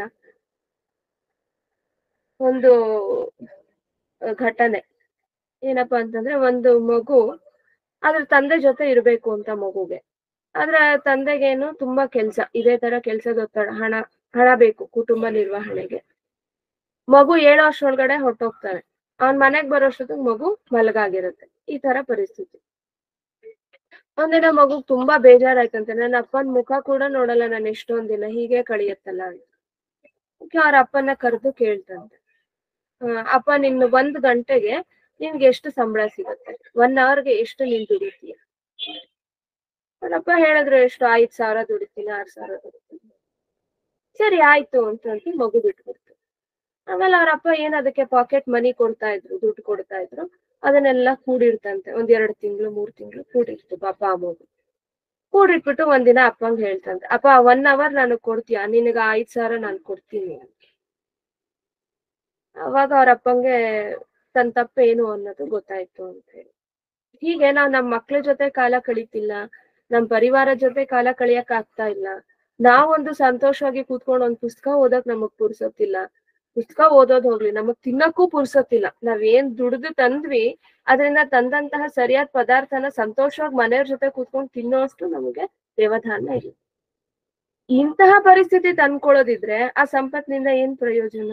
ಒಂದು ಘಟನೆ ಏನಪ್ಪಾ ಅಂತಂದ್ರೆ, ಒಂದು ಮಗು ಅದ್ರ ತಂದೆ ಜೊತೆ ಇರ್ಬೇಕು ಅಂತ ಮಗುಗೆ. ಆದ್ರೆ ತಂದೆಗೇನು ತುಂಬಾ ಕೆಲ್ಸ, ಇದೇ ತರ ಕೆಲ್ಸದ ಒತ್ತಡ, ಹಣ ಹಣ ಬೇಕು ಕುಟುಂಬ ನಿರ್ವಹಣೆಗೆ. ಮಗು ಏಳು ವರ್ಷ ಒಳಗಡೆ ಹೊರಟೋಗ್ತಾನೆ. ಅವ್ನ್ ಮನೆಗ್ ಬರೋಷ್ಟೊತ್ತಿಗೆ ಮಗು ಮಲಗಾಗಿರುತ್ತೆ. ಈ ತರ ಪರಿಸ್ಥಿತಿ. ಒಂದಿನ ಮಗು ತುಂಬಾ ಬೇಜಾರಾಯ್ತಂತೆ, ನನ್ನ ಅಪ್ಪನ ಮುಖ ಕೂಡ ನೋಡಲ್ಲ ನಾನು ಎಷ್ಟೊಂದ್ ದಿನ, ಹೀಗೆ ಕಳಿಯತ್ತಲ್ಲ ಅಂತ. ಅವ್ರ ಅಪ್ಪನ ಕರೆದು ಕೇಳ್ತಂತೆ, ಅಪ್ಪ ನಿನ್ನ ಒಂದ್ ಗಂಟೆಗೆ ನಿನ್ಗೆ ಎಷ್ಟು ಸಂಬಳ ಸಿಗತ್ತೆ, ಒನ್ ಅವರ್ಗೆ ಎಷ್ಟು ನೀನ್ ದುಡಿತೀಯ? ಅವರಪ್ಪ ಹೇಳಿದ್ರು, ಎಷ್ಟು ಐದ್ ಸಾವಿರ ದುಡಿತೀನಿ, ಆರ್ ಸಾವಿರ ದುಡಿತೀನಿ. ಸರಿ ಆಯ್ತು ಅಂತ ಮಗು ಬಿಟ್ಬಿಡ್ತು. ಆಮೇಲೆ ಅವ್ರಪ್ಪ ಏನ್ ಅದಕ್ಕೆ ಪಾಕೆಟ್ ಮನಿ ಕೊಡ್ತಾ ಇದ್ರು, ದುಡ್ಡು ಕೊಡ್ತಾ ಇದ್ರು. ಅದನ್ನೆಲ್ಲ ಕೂಡಿಡ್ತಂತೆ. ಒಂದ್ ಎರಡ್ ತಿಂಗಳು ಮೂರ್ ತಿಂಗಳು ಕೂಡಿಡ್ತು ಪಾಪ ಆ ಮಗು. ಕೂಡಿಟ್ಬಿಟ್ಟು ಒಂದಿನ ಅಪ್ಪಂಗ್ ಹೇಳ್ತಂತೆ, ಅಪ್ಪ ಒನ್ ಅವರ್ ನನಗ್ ಕೊಡ್ತೀಯ, ನಿನಗ ಐದ್ ಸಾವಿರ ನಾನ್ ಕೊಡ್ತೀನಿ. ಅವಾಗ ಅವ್ರ ಅಪ್ಪಂಗೆ ತನ್ ತಪ್ಪ ಏನು ಅನ್ನೋದು ಗೊತ್ತಾಯ್ತು ಅಂತ ಹೇಳಿ. ಹೀಗೆ ನಾವ್ ನಮ್ ಮಕ್ಳ ಜೊತೆ ಕಾಲ ಕಳೀತಿಲ್ಲ, ನಮ್ ಪರಿವಾರ ಜೊತೆ ಕಾಲ ಕಳಿಯಕ್ ಆಗ್ತಾ ಇಲ್ಲ. ನಾವೊಂದು ಸಂತೋಷವಾಗಿ ಕೂತ್ಕೊಂಡು ಒಂದ್ ಪುಸ್ತಕ ಓದಕ್ ನಮಗ್ ಪುರ್ಸೊತ್ತಿಲ್ಲ. ಪುಸ್ತಕ ಓದೋದ್ ಹೋಗ್ಲಿ, ನಮಗ್ ತಿನ್ನಕ್ಕೂ ಪುರ್ಸೊತ್ತಿಲ್ಲ. ನಾವೇನ್ ದುಡ್ದು ತಂದ್ವಿ ಅದರಿಂದ ತಂದಂತಹ ಸರಿಯಾದ ಪದಾರ್ಥನ ಸಂತೋಷವಾಗಿ ಮನೆಯವ್ರ ಜೊತೆ ಕೂತ್ಕೊಂಡು ತಿನ್ನೋಷ್ಟು ನಮಗೆ ವ್ಯವಧಾನ ಇಲ್ಲ. ಇಂತಹ ಪರಿಸ್ಥಿತಿ ತಂದ್ಕೊಳ್ಳೋದಿದ್ರೆ ಆ ಸಂಪತ್ನಿಂದ ಏನ್ ಪ್ರಯೋಜನ?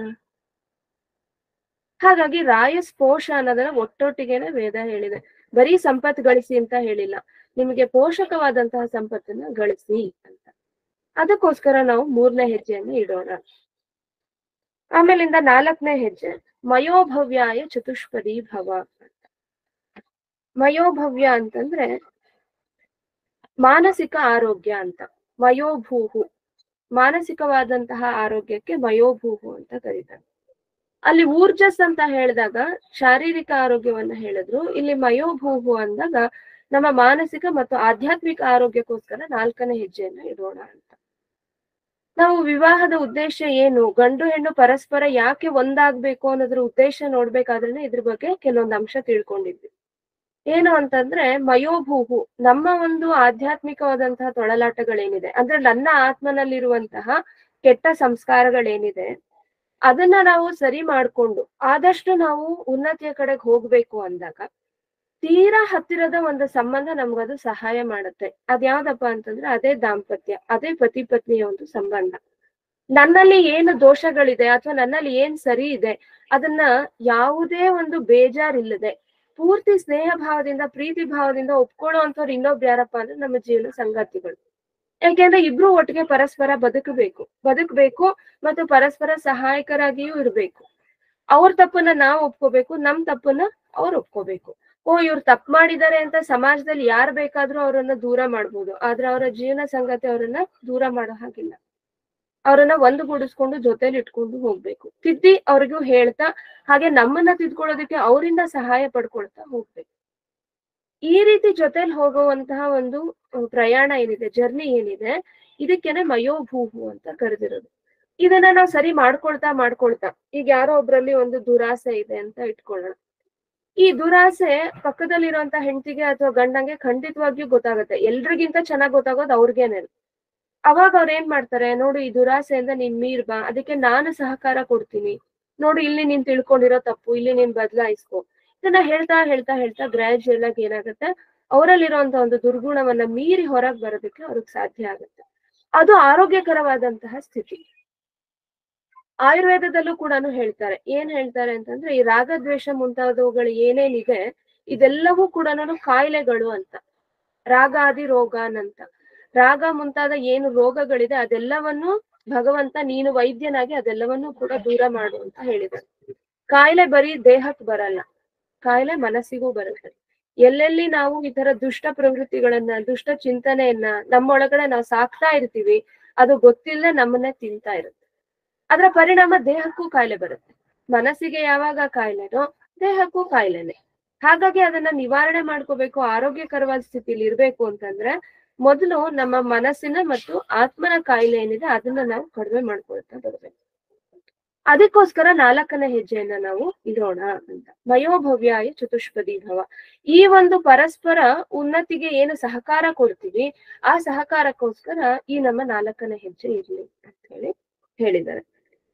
ಹಾಗಾಗಿ ರಾಯಸ್ಪೋಷ ಅನ್ನೋದನ್ನ ಒಟ್ಟೊಟ್ಟಿಗೆನೆ ವೇದ ಹೇಳಿದೆ. ಬರೀ ಸಂಪತ್ ಗಳಿಸಿ ಅಂತ ಹೇಳಿಲ್ಲ, ನಿಮಗೆ ಪೋಷಕವಾದಂತಹ ಸಂಪತ್ತನ್ನ ಗಳಿಸಿ ಅಂತ. ಅದಕ್ಕೋಸ್ಕರ ನಾವು ಮೂರನೇ ಹೆಜ್ಜೆಯನ್ನು ಇಡೋಣ. ಆಮೇಲಿಂದ ನಾಲ್ಕನೇ ಹೆಜ್ಜೆ, ಮಯೋಭವ್ಯಾಯ ಚತುಷ್ಪದಿ ಭವ ಅಂತ. ಮಯೋಭವ್ಯ ಅಂತಂದ್ರೆ ಮಾನಸಿಕ ಆರೋಗ್ಯ ಅಂತ. ಮಯೋಭೂಹು, ಮಾನಸಿಕವಾದಂತಹ ಆರೋಗ್ಯಕ್ಕೆ ಮಯೋಭೂಹು ಅಂತ ಕರೀತಾರೆ. ಅಲ್ಲಿ ಊರ್ಜಸ್ ಅಂತ ಹೇಳಿದಾಗ ಶಾರೀರಿಕ ಆರೋಗ್ಯವನ್ನ ಹೇಳಿದ್ರು, ಇಲ್ಲಿ ಮಯೋಭೂಹು ಅಂದಾಗ ನಮ್ಮ ಮಾನಸಿಕ ಮತ್ತು ಆಧ್ಯಾತ್ಮಿಕ ಆರೋಗ್ಯಕ್ಕೋಸ್ಕರ ನಾಲ್ಕನೇ ಹೆಜ್ಜೆಯನ್ನ ಇಡೋಣ ಅಂತ. ನಾವು ವಿವಾಹದ ಉದ್ದೇಶ ಏನು, ಗಂಡು ಹೆಣ್ಣು ಪರಸ್ಪರ ಯಾಕೆ ಒಂದಾಗ್ಬೇಕು ಅನ್ನೋದ್ರ ಉದ್ದೇಶ ನೋಡ್ಬೇಕಾದ್ರೆ ಇದ್ರ ಬಗ್ಗೆ ಕೆಲವೊಂದು ಅಂಶ ತಿಳ್ಕೊಂಡಿದ್ವಿ. ಏನು ಅಂತಂದ್ರೆ, ಮಯೋಭೂಹು ನಮ್ಮ ಒಂದು ಆಧ್ಯಾತ್ಮಿಕವಾದಂತಹ ತೊಳಲಾಟಗಳೇನಿದೆ, ಅಂದ್ರೆ ನನ್ನ ಆತ್ಮನಲ್ಲಿರುವಂತಹ ಕೆಟ್ಟ ಸಂಸ್ಕಾರಗಳೇನಿದೆ ಅದನ್ನ ನಾವು ಸರಿ ಮಾಡ್ಕೊಂಡು ಆದಷ್ಟು ನಾವು ಉನ್ನತಿಯ ಕಡೆಗೆ ಹೋಗ್ಬೇಕು ಅಂದಾಗ ತೀರಾ ಹತ್ತಿರದ ಒಂದು ಸಂಬಂಧ ನಮ್ಗದು ಸಹಾಯ ಮಾಡುತ್ತೆ. ಅದ್ಯಾವ್ದಪ್ಪ ಅಂತಂದ್ರೆ ಅದೇ ದಾಂಪತ್ಯ, ಅದೇ ಪತಿ ಪತ್ನಿಯ ಒಂದು ಸಂಬಂಧ. ನನ್ನಲ್ಲಿ ಏನು ದೋಷಗಳಿದೆ ಅಥವಾ ನನ್ನಲ್ಲಿ ಏನ್ ಸರಿ ಇದೆ ಅದನ್ನ ಯಾವುದೇ ಒಂದು ಬೇಜಾರಿಲ್ಲದೆ ಪೂರ್ತಿ ಸ್ನೇಹ ಭಾವದಿಂದ ಪ್ರೀತಿ ಭಾವದಿಂದ ಒಪ್ಕೊಳ್ಳೋ ಅಂತವ್ರು ಇನ್ನೊಬ್ರು ಯಾರಪ್ಪ ಅಂದ್ರೆ ನಮ್ಮ ಜೀವನ ಸಂಗಾತಿಗಳು. ಯಾಕೆಂದ್ರೆ ಇಬ್ರು ಒಟ್ಟಿಗೆ ಪರಸ್ಪರ ಬದುಕಬೇಕು ಬದುಕಬೇಕು ಮತ್ತು ಪರಸ್ಪರ ಸಹಾಯಕರಾಗಿಯೂ ಇರ್ಬೇಕು. ಅವ್ರ ತಪ್ಪನ್ನ ನಾವು ಒಪ್ಕೋಬೇಕು, ನಮ್ ತಪ್ಪನ್ನ ಅವ್ರು ಒಪ್ಕೋಬೇಕು. ಓ ಇವ್ರು ತಪ್ಪು ಮಾಡಿದ್ದಾರೆ ಅಂತ ಸಮಾಜದಲ್ಲಿ ಯಾರು ಬೇಕಾದ್ರೂ ಅವರನ್ನ ದೂರ ಮಾಡ್ಬೋದು, ಆದ್ರೆ ಅವರ ಜೀವನ ಸಂಗಾತಿ ಅವರನ್ನ ದೂರ ಮಾಡೋ ಹಾಗಿಲ್ಲ. ಅವ್ರನ್ನ ಒಂದುಗೂಡಿಸ್ಕೊಂಡು ಜೊತೆಲಿ ಇಟ್ಕೊಂಡು ಹೋಗ್ಬೇಕು, ತಿದ್ದಿ ಅವ್ರಿಗೂ ಹೇಳ್ತಾ, ಹಾಗೆ ನಮ್ಮನ್ನ ತಿದ್ಕೊಳ್ಳೋದಕ್ಕೆ ಅವರಿಂದ ಸಹಾಯ ಪಡ್ಕೊಳ್ತಾ ಹೋಗ್ಬೇಕು. ಈ ರೀತಿ ಜೊತೆಲಿ ಹೋಗುವಂತಹ ಒಂದು ಪ್ರಯಾಣ ಏನಿದೆ, ಜರ್ನಿ ಏನಿದೆ, ಇದಕ್ಕೇನೆ ಮಯೋಭೂಹು ಅಂತ ಕರೆದಿರೋದು. ಇದನ್ನ ನಾವು ಸರಿ ಮಾಡ್ಕೊಳ್ತಾ ಮಾಡ್ಕೊಳ್ತಾ ಈಗ ಯಾರೋ ಒಬ್ರಲ್ಲಿ ಒಂದು ದುರಾಸೆ ಇದೆ ಅಂತ ಇಟ್ಕೊಳ್ಳೋಣ. ಈ ದುರಾಸೆ ಪಕ್ಕದಲ್ಲಿರುವಂತ ಹೆಂಡತಿಗೆ ಅಥವಾ ಗಂಡಂಗೆ ಖಂಡಿತವಾಗಿಯೂ ಗೊತ್ತಾಗುತ್ತೆ. ಎಲ್ರಿಗಿಂತ ಚೆನ್ನಾಗ್ ಗೊತ್ತಾಗೋದು ಅವ್ರಿಗೇನೆ. ಅವಾಗ ಅವ್ರ ಏನ್ ಮಾಡ್ತಾರೆ, ನೋಡು ಈ ದುರಾಸೆಯಿಂದ ನೀನ್ ಮೀರ್ ಬಾ, ಅದಕ್ಕೆ ನಾನು ಸಹಕಾರ ಕೊಡ್ತೀನಿ, ನೋಡು ಇಲ್ಲಿ ನೀನ್ ತಿಳ್ಕೊಂಡಿರೋ ತಪ್ಪು, ಇಲ್ಲಿ ನೀನ್ ಬದಲಾಯಿಸ್ಕೊ. ಇದನ್ನ ಹೇಳ್ತಾ ಹೇಳ್ತಾ ಹೇಳ್ತಾ ಗ್ರಾಜುಯಲ್ ಆಗಿ ಏನಾಗುತ್ತೆ, ಅವರಲ್ಲಿರುವಂತ ಒಂದು ದುರ್ಗುಣವನ್ನ ಮೀರಿ ಹೊರಗ್ ಬರೋದಕ್ಕೆ ಅವ್ರಿಗೆ ಸಾಧ್ಯ ಆಗುತ್ತೆ. ಅದು ಆರೋಗ್ಯಕರವಾದಂತಹ ಸ್ಥಿತಿ. ಆಯುರ್ವೇದದಲ್ಲೂ ಕೂಡ ಹೇಳ್ತಾರೆ, ಏನ್ ಹೇಳ್ತಾರೆ ಅಂತಂದ್ರೆ, ಈ ರಾಗದ್ವೇಷ ಮುಂತಾದವುಗಳು ಏನೇನಿದೆ ಇದೆಲ್ಲವೂ ಕೂಡ ಕಾಯಿಲೆಗಳು ಅಂತ. ರಾಗಾದಿ ರೋಗಾನಂತ. ರಾಗ ಮುಂತಾದ ಏನು ರೋಗಗಳಿದೆ ಅದೆಲ್ಲವನ್ನು ಭಗವಂತ ನೀನು ವೈದ್ಯನಾಗಿ ಅದೆಲ್ಲವನ್ನೂ ಕೂಡ ದೂರ ಮಾಡು ಅಂತ ಹೇಳಿದ್ದಾರೆ. ಕಾಯಿಲೆ ಬರೀ ದೇಹಕ್ಕೆ ಬರಲ್ಲ, ಕಾಯಿಲೆ ಮನಸ್ಸಿಗೂ ಬರುತ್ತೆ. ಎಲ್ಲೆಲ್ಲಿ ನಾವು ಈ ತರ ದುಷ್ಟ ಪ್ರವೃತ್ತಿಗಳನ್ನ, ದುಷ್ಟ ಚಿಂತನೆಯನ್ನ ನಮ್ಮೊಳಗಡೆ ನಾವು ಸಾಕ್ತಾ ಇರ್ತೀವಿ, ಅದು ಗೊತ್ತಿಲ್ಲದೆ ನಮ್ಮನ್ನೇ ತಿಂತಾ ಇರುತ್ತೆ. ಅದರ ಪರಿಣಾಮ ದೇಹಕ್ಕೂ ಕಾಯಿಲೆ ಬರುತ್ತೆ. ಮನಸ್ಸಿಗೆ ಯಾವಾಗ ಕಾಯಿಲೆನೋ ದೇಹಕ್ಕೂ ಕಾಯಿಲೆನೆ. ಹಾಗಾಗಿ ಅದನ್ನ ನಿವಾರಣೆ ಮಾಡ್ಕೋಬೇಕು, ಆರೋಗ್ಯಕರವಾದ ಸ್ಥಿತಿಲಿ ಇರ್ಬೇಕು ಅಂತಂದ್ರೆ ಮೊದಲು ನಮ್ಮ ಮನಸ್ಸಿನ ಮತ್ತು ಆತ್ಮನ ಕಾಯಿಲೆ ಏನಿದೆ ಅದನ್ನ ನಾವು ಕಡಿಮೆ ಮಾಡ್ಕೊಳ್ತಾ ಬರ್ಬೇಕು. ಅದಕ್ಕೋಸ್ಕರ ನಾಲ್ಕನೇ ಹೆಜ್ಜೆಯನ್ನ ನಾವು ಇಡೋಣ ಅಂತ. ಮಯೋಭವ್ಯಾಯ ಚತುಷ್ಪದಿ ಭವ. ಈ ಒಂದು ಪರಸ್ಪರ ಉನ್ನತಿಗೆ ಏನು ಸಹಕಾರ ಕೊಡ್ತೀವಿ ಆ ಸಹಕಾರಕ್ಕೋಸ್ಕರ ಈ ನಮ್ಮ ನಾಲ್ಕನೇ ಹೆಜ್ಜೆ ಇರ್ಲಿ ಅಂತ ಹೇಳಿ ಹೇಳಿದ್ದಾರೆ.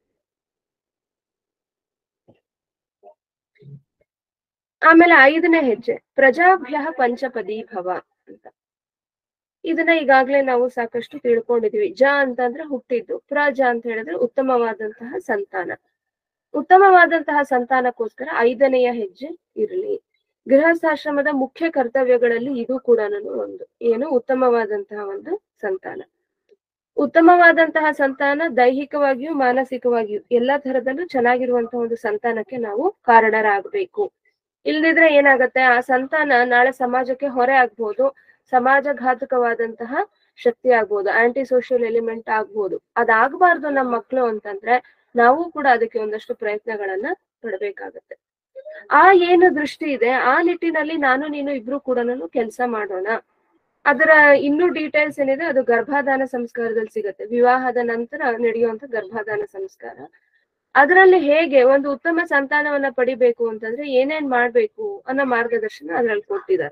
ಆಮೇಲೆ ಐದನೇ ಹೆಜ್ಜೆ ಪ್ರಜಾಭ್ಯ ಪಂಚಪದಿ ಭವ ಅಂತ. ಇದನ್ನ ಈಗಾಗ್ಲೇ ನಾವು ಸಾಕಷ್ಟು ತಿಳ್ಕೊಂಡಿದೀವಿ. ಜ ಅಂತಂದ್ರೆ ಹುಟ್ಟಿದ್ದು, ಪ್ರಜ ಅಂತ ಹೇಳಿದ್ರೆ ಉತ್ತಮವಾದಂತಹ ಸಂತಾನ. ಉತ್ತಮವಾದಂತಹ ಸಂತಾನಕ್ಕೋಸ್ಕರ ಐದನೆಯ ಹೆಜ್ಜೆ ಇರಲಿ. ಗೃಹಸ್ಥಾಶ್ರಮದ ಮುಖ್ಯ ಕರ್ತವ್ಯಗಳಲ್ಲಿ ಇದು ಕೂಡ ಒಂದು ಏನು, ಉತ್ತಮವಾದಂತಹ ಒಂದು ಸಂತಾನ. ಉತ್ತಮವಾದಂತಹ ಸಂತಾನ ದೈಹಿಕವಾಗಿಯೂ ಮಾನಸಿಕವಾಗಿಯೂ ಎಲ್ಲಾ ತರದಲ್ಲೂ ಚೆನ್ನಾಗಿರುವಂತಹ ಒಂದು ಸಂತಾನಕ್ಕೆ ನಾವು ಕಾರಣರಾಗಬೇಕು. ಇಲ್ದಿದ್ರೆ ಏನಾಗತ್ತೆ, ಆ ಸಂತಾನ ನಾಳೆ ಸಮಾಜಕ್ಕೆ ಹೊರೆ ಆಗ್ಬೋದು, ಸಮಾಜ ಘಾತಕವಾದಂತಹ ಶಕ್ತಿ ಆಗ್ಬೋದು, ಆಂಟಿ ಸೋಷಿಯಲ್ ಎಲಿಮೆಂಟ್ ಆಗ್ಬೋದು. ಅದಾಗಬಾರ್ದು ನಮ್ಮ ಮಕ್ಕಳು ಅಂತಂದ್ರೆ ನಾವು ಕೂಡ ಅದಕ್ಕೆ ಒಂದಷ್ಟು ಪ್ರಯತ್ನಗಳನ್ನ ಪಡಬೇಕಾಗತ್ತೆ. ಆ ಏನು ದೃಷ್ಟಿ ಇದೆ ಆ ನಿಟ್ಟಿನಲ್ಲಿ ನಾನು ನೀನು ಇಬ್ರು ಕೂಡ ಕೆಲಸ ಮಾಡೋಣ. ಅದರ ಇನ್ನೂ ಡೀಟೇಲ್ಸ್ ಏನಿದೆ ಅದು ಗರ್ಭಾಧಾನ ಸಂಸ್ಕಾರದಲ್ಲಿ ಸಿಗತ್ತೆ. ವಿವಾಹದ ನಂತರ ನಡೆಯುವಂತ ಗರ್ಭಾಧಾನ ಸಂಸ್ಕಾರ, ಅದರಲ್ಲಿ ಹೇಗೆ ಒಂದು ಉತ್ತಮ ಸಂತಾನವನ್ನ ಪಡಿಬೇಕು ಅಂತಂದ್ರೆ ಏನೇನ್ ಮಾಡ್ಬೇಕು ಅನ್ನೋ ಮಾರ್ಗದರ್ಶನ ಅದ್ರಲ್ಲಿ ಕೊಟ್ಟಿದ್ದಾರೆ.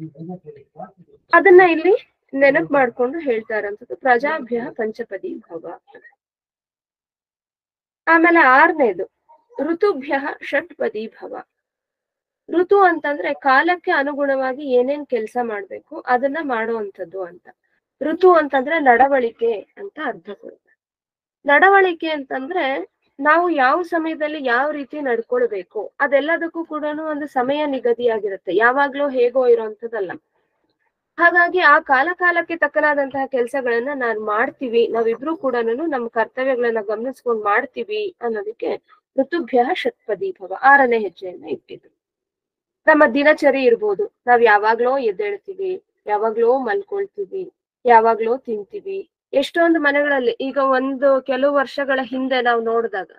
ಅದನ್ನ ಇಲ್ಲಿ ನೆನಪು ಮಾಡ್ಕೊಂಡು ಹೇಳ್ತಾ ಇರೋಂಥದ್ದು ಪ್ರಜಾಭ್ಯ ಪಂಚಪದಿ ಭವ. ಆಮೇಲೆ ಆರನೇದು ಋತುಭ್ಯ ಷಟ್ಪದಿ ಭವ. ಋತು ಅಂತಂದ್ರೆ ಕಾಲಕ್ಕೆ ಅನುಗುಣವಾಗಿ ಏನೇನ್ ಕೆಲಸ ಮಾಡ್ಬೇಕು ಅದನ್ನ ಮಾಡುವಂಥದ್ದು ಅಂತ. ಋತು ಅಂತಂದ್ರೆ ನಡವಳಿಕೆ ಅಂತ ಅರ್ಥ ಕೊಡುತ್ತೆ. ನಡವಳಿಕೆ ಅಂತಂದ್ರೆ ನಾವು ಯಾವ ಸಮಯದಲ್ಲಿ ಯಾವ ರೀತಿ ನಡ್ಕೊಳ್ಬೇಕು ಅದೆಲ್ಲದಕ್ಕೂ ಕೂಡ ಒಂದು ಸಮಯ ನಿಗದಿಯಾಗಿರುತ್ತೆ, ಯಾವಾಗ್ಲೂ ಹೇಗೋ ಇರೋಂಥದ್ದಲ್ಲ. ಹಾಗಾಗಿ ಆ ಕಾಲ ಕಾಲಕ್ಕೆ ತಕ್ಕನಾದಂತಹ ಕೆಲಸಗಳನ್ನ ನಾನ್ ಮಾಡ್ತೀವಿ, ನಾವಿಬ್ರು ಕೂಡ ನಮ್ಮ ಕರ್ತವ್ಯಗಳನ್ನ ಗಮನಿಸ್ಕೊಂಡ್ ಮಾಡ್ತೀವಿ ಅನ್ನೋದಕ್ಕೆ ಋತುಭ್ಯ ಷಟ್ಪದಿ ಭವ ಆರನೇ ಹೆಜ್ಜೆಯನ್ನ ಇಟ್ಟಿದ್ರು. ನಮ್ಮ ದಿನಚರಿ ಇರ್ಬೋದು, ನಾವ್ ಯಾವಾಗ್ಲೋ ಎದ್ದೇಳ್ತೀವಿ, ಯಾವಾಗ್ಲೋ ಮಲ್ಕೊಳ್ತೀವಿ, ಯಾವಾಗ್ಲೋ ತಿಂತೀವಿ. ಎಷ್ಟೊಂದು ಮನೆಗಳಲ್ಲಿ ಈಗ ಒಂದು ಕೆಲವು ವರ್ಷಗಳ ಹಿಂದೆ ನಾವು ನೋಡಿದಾಗ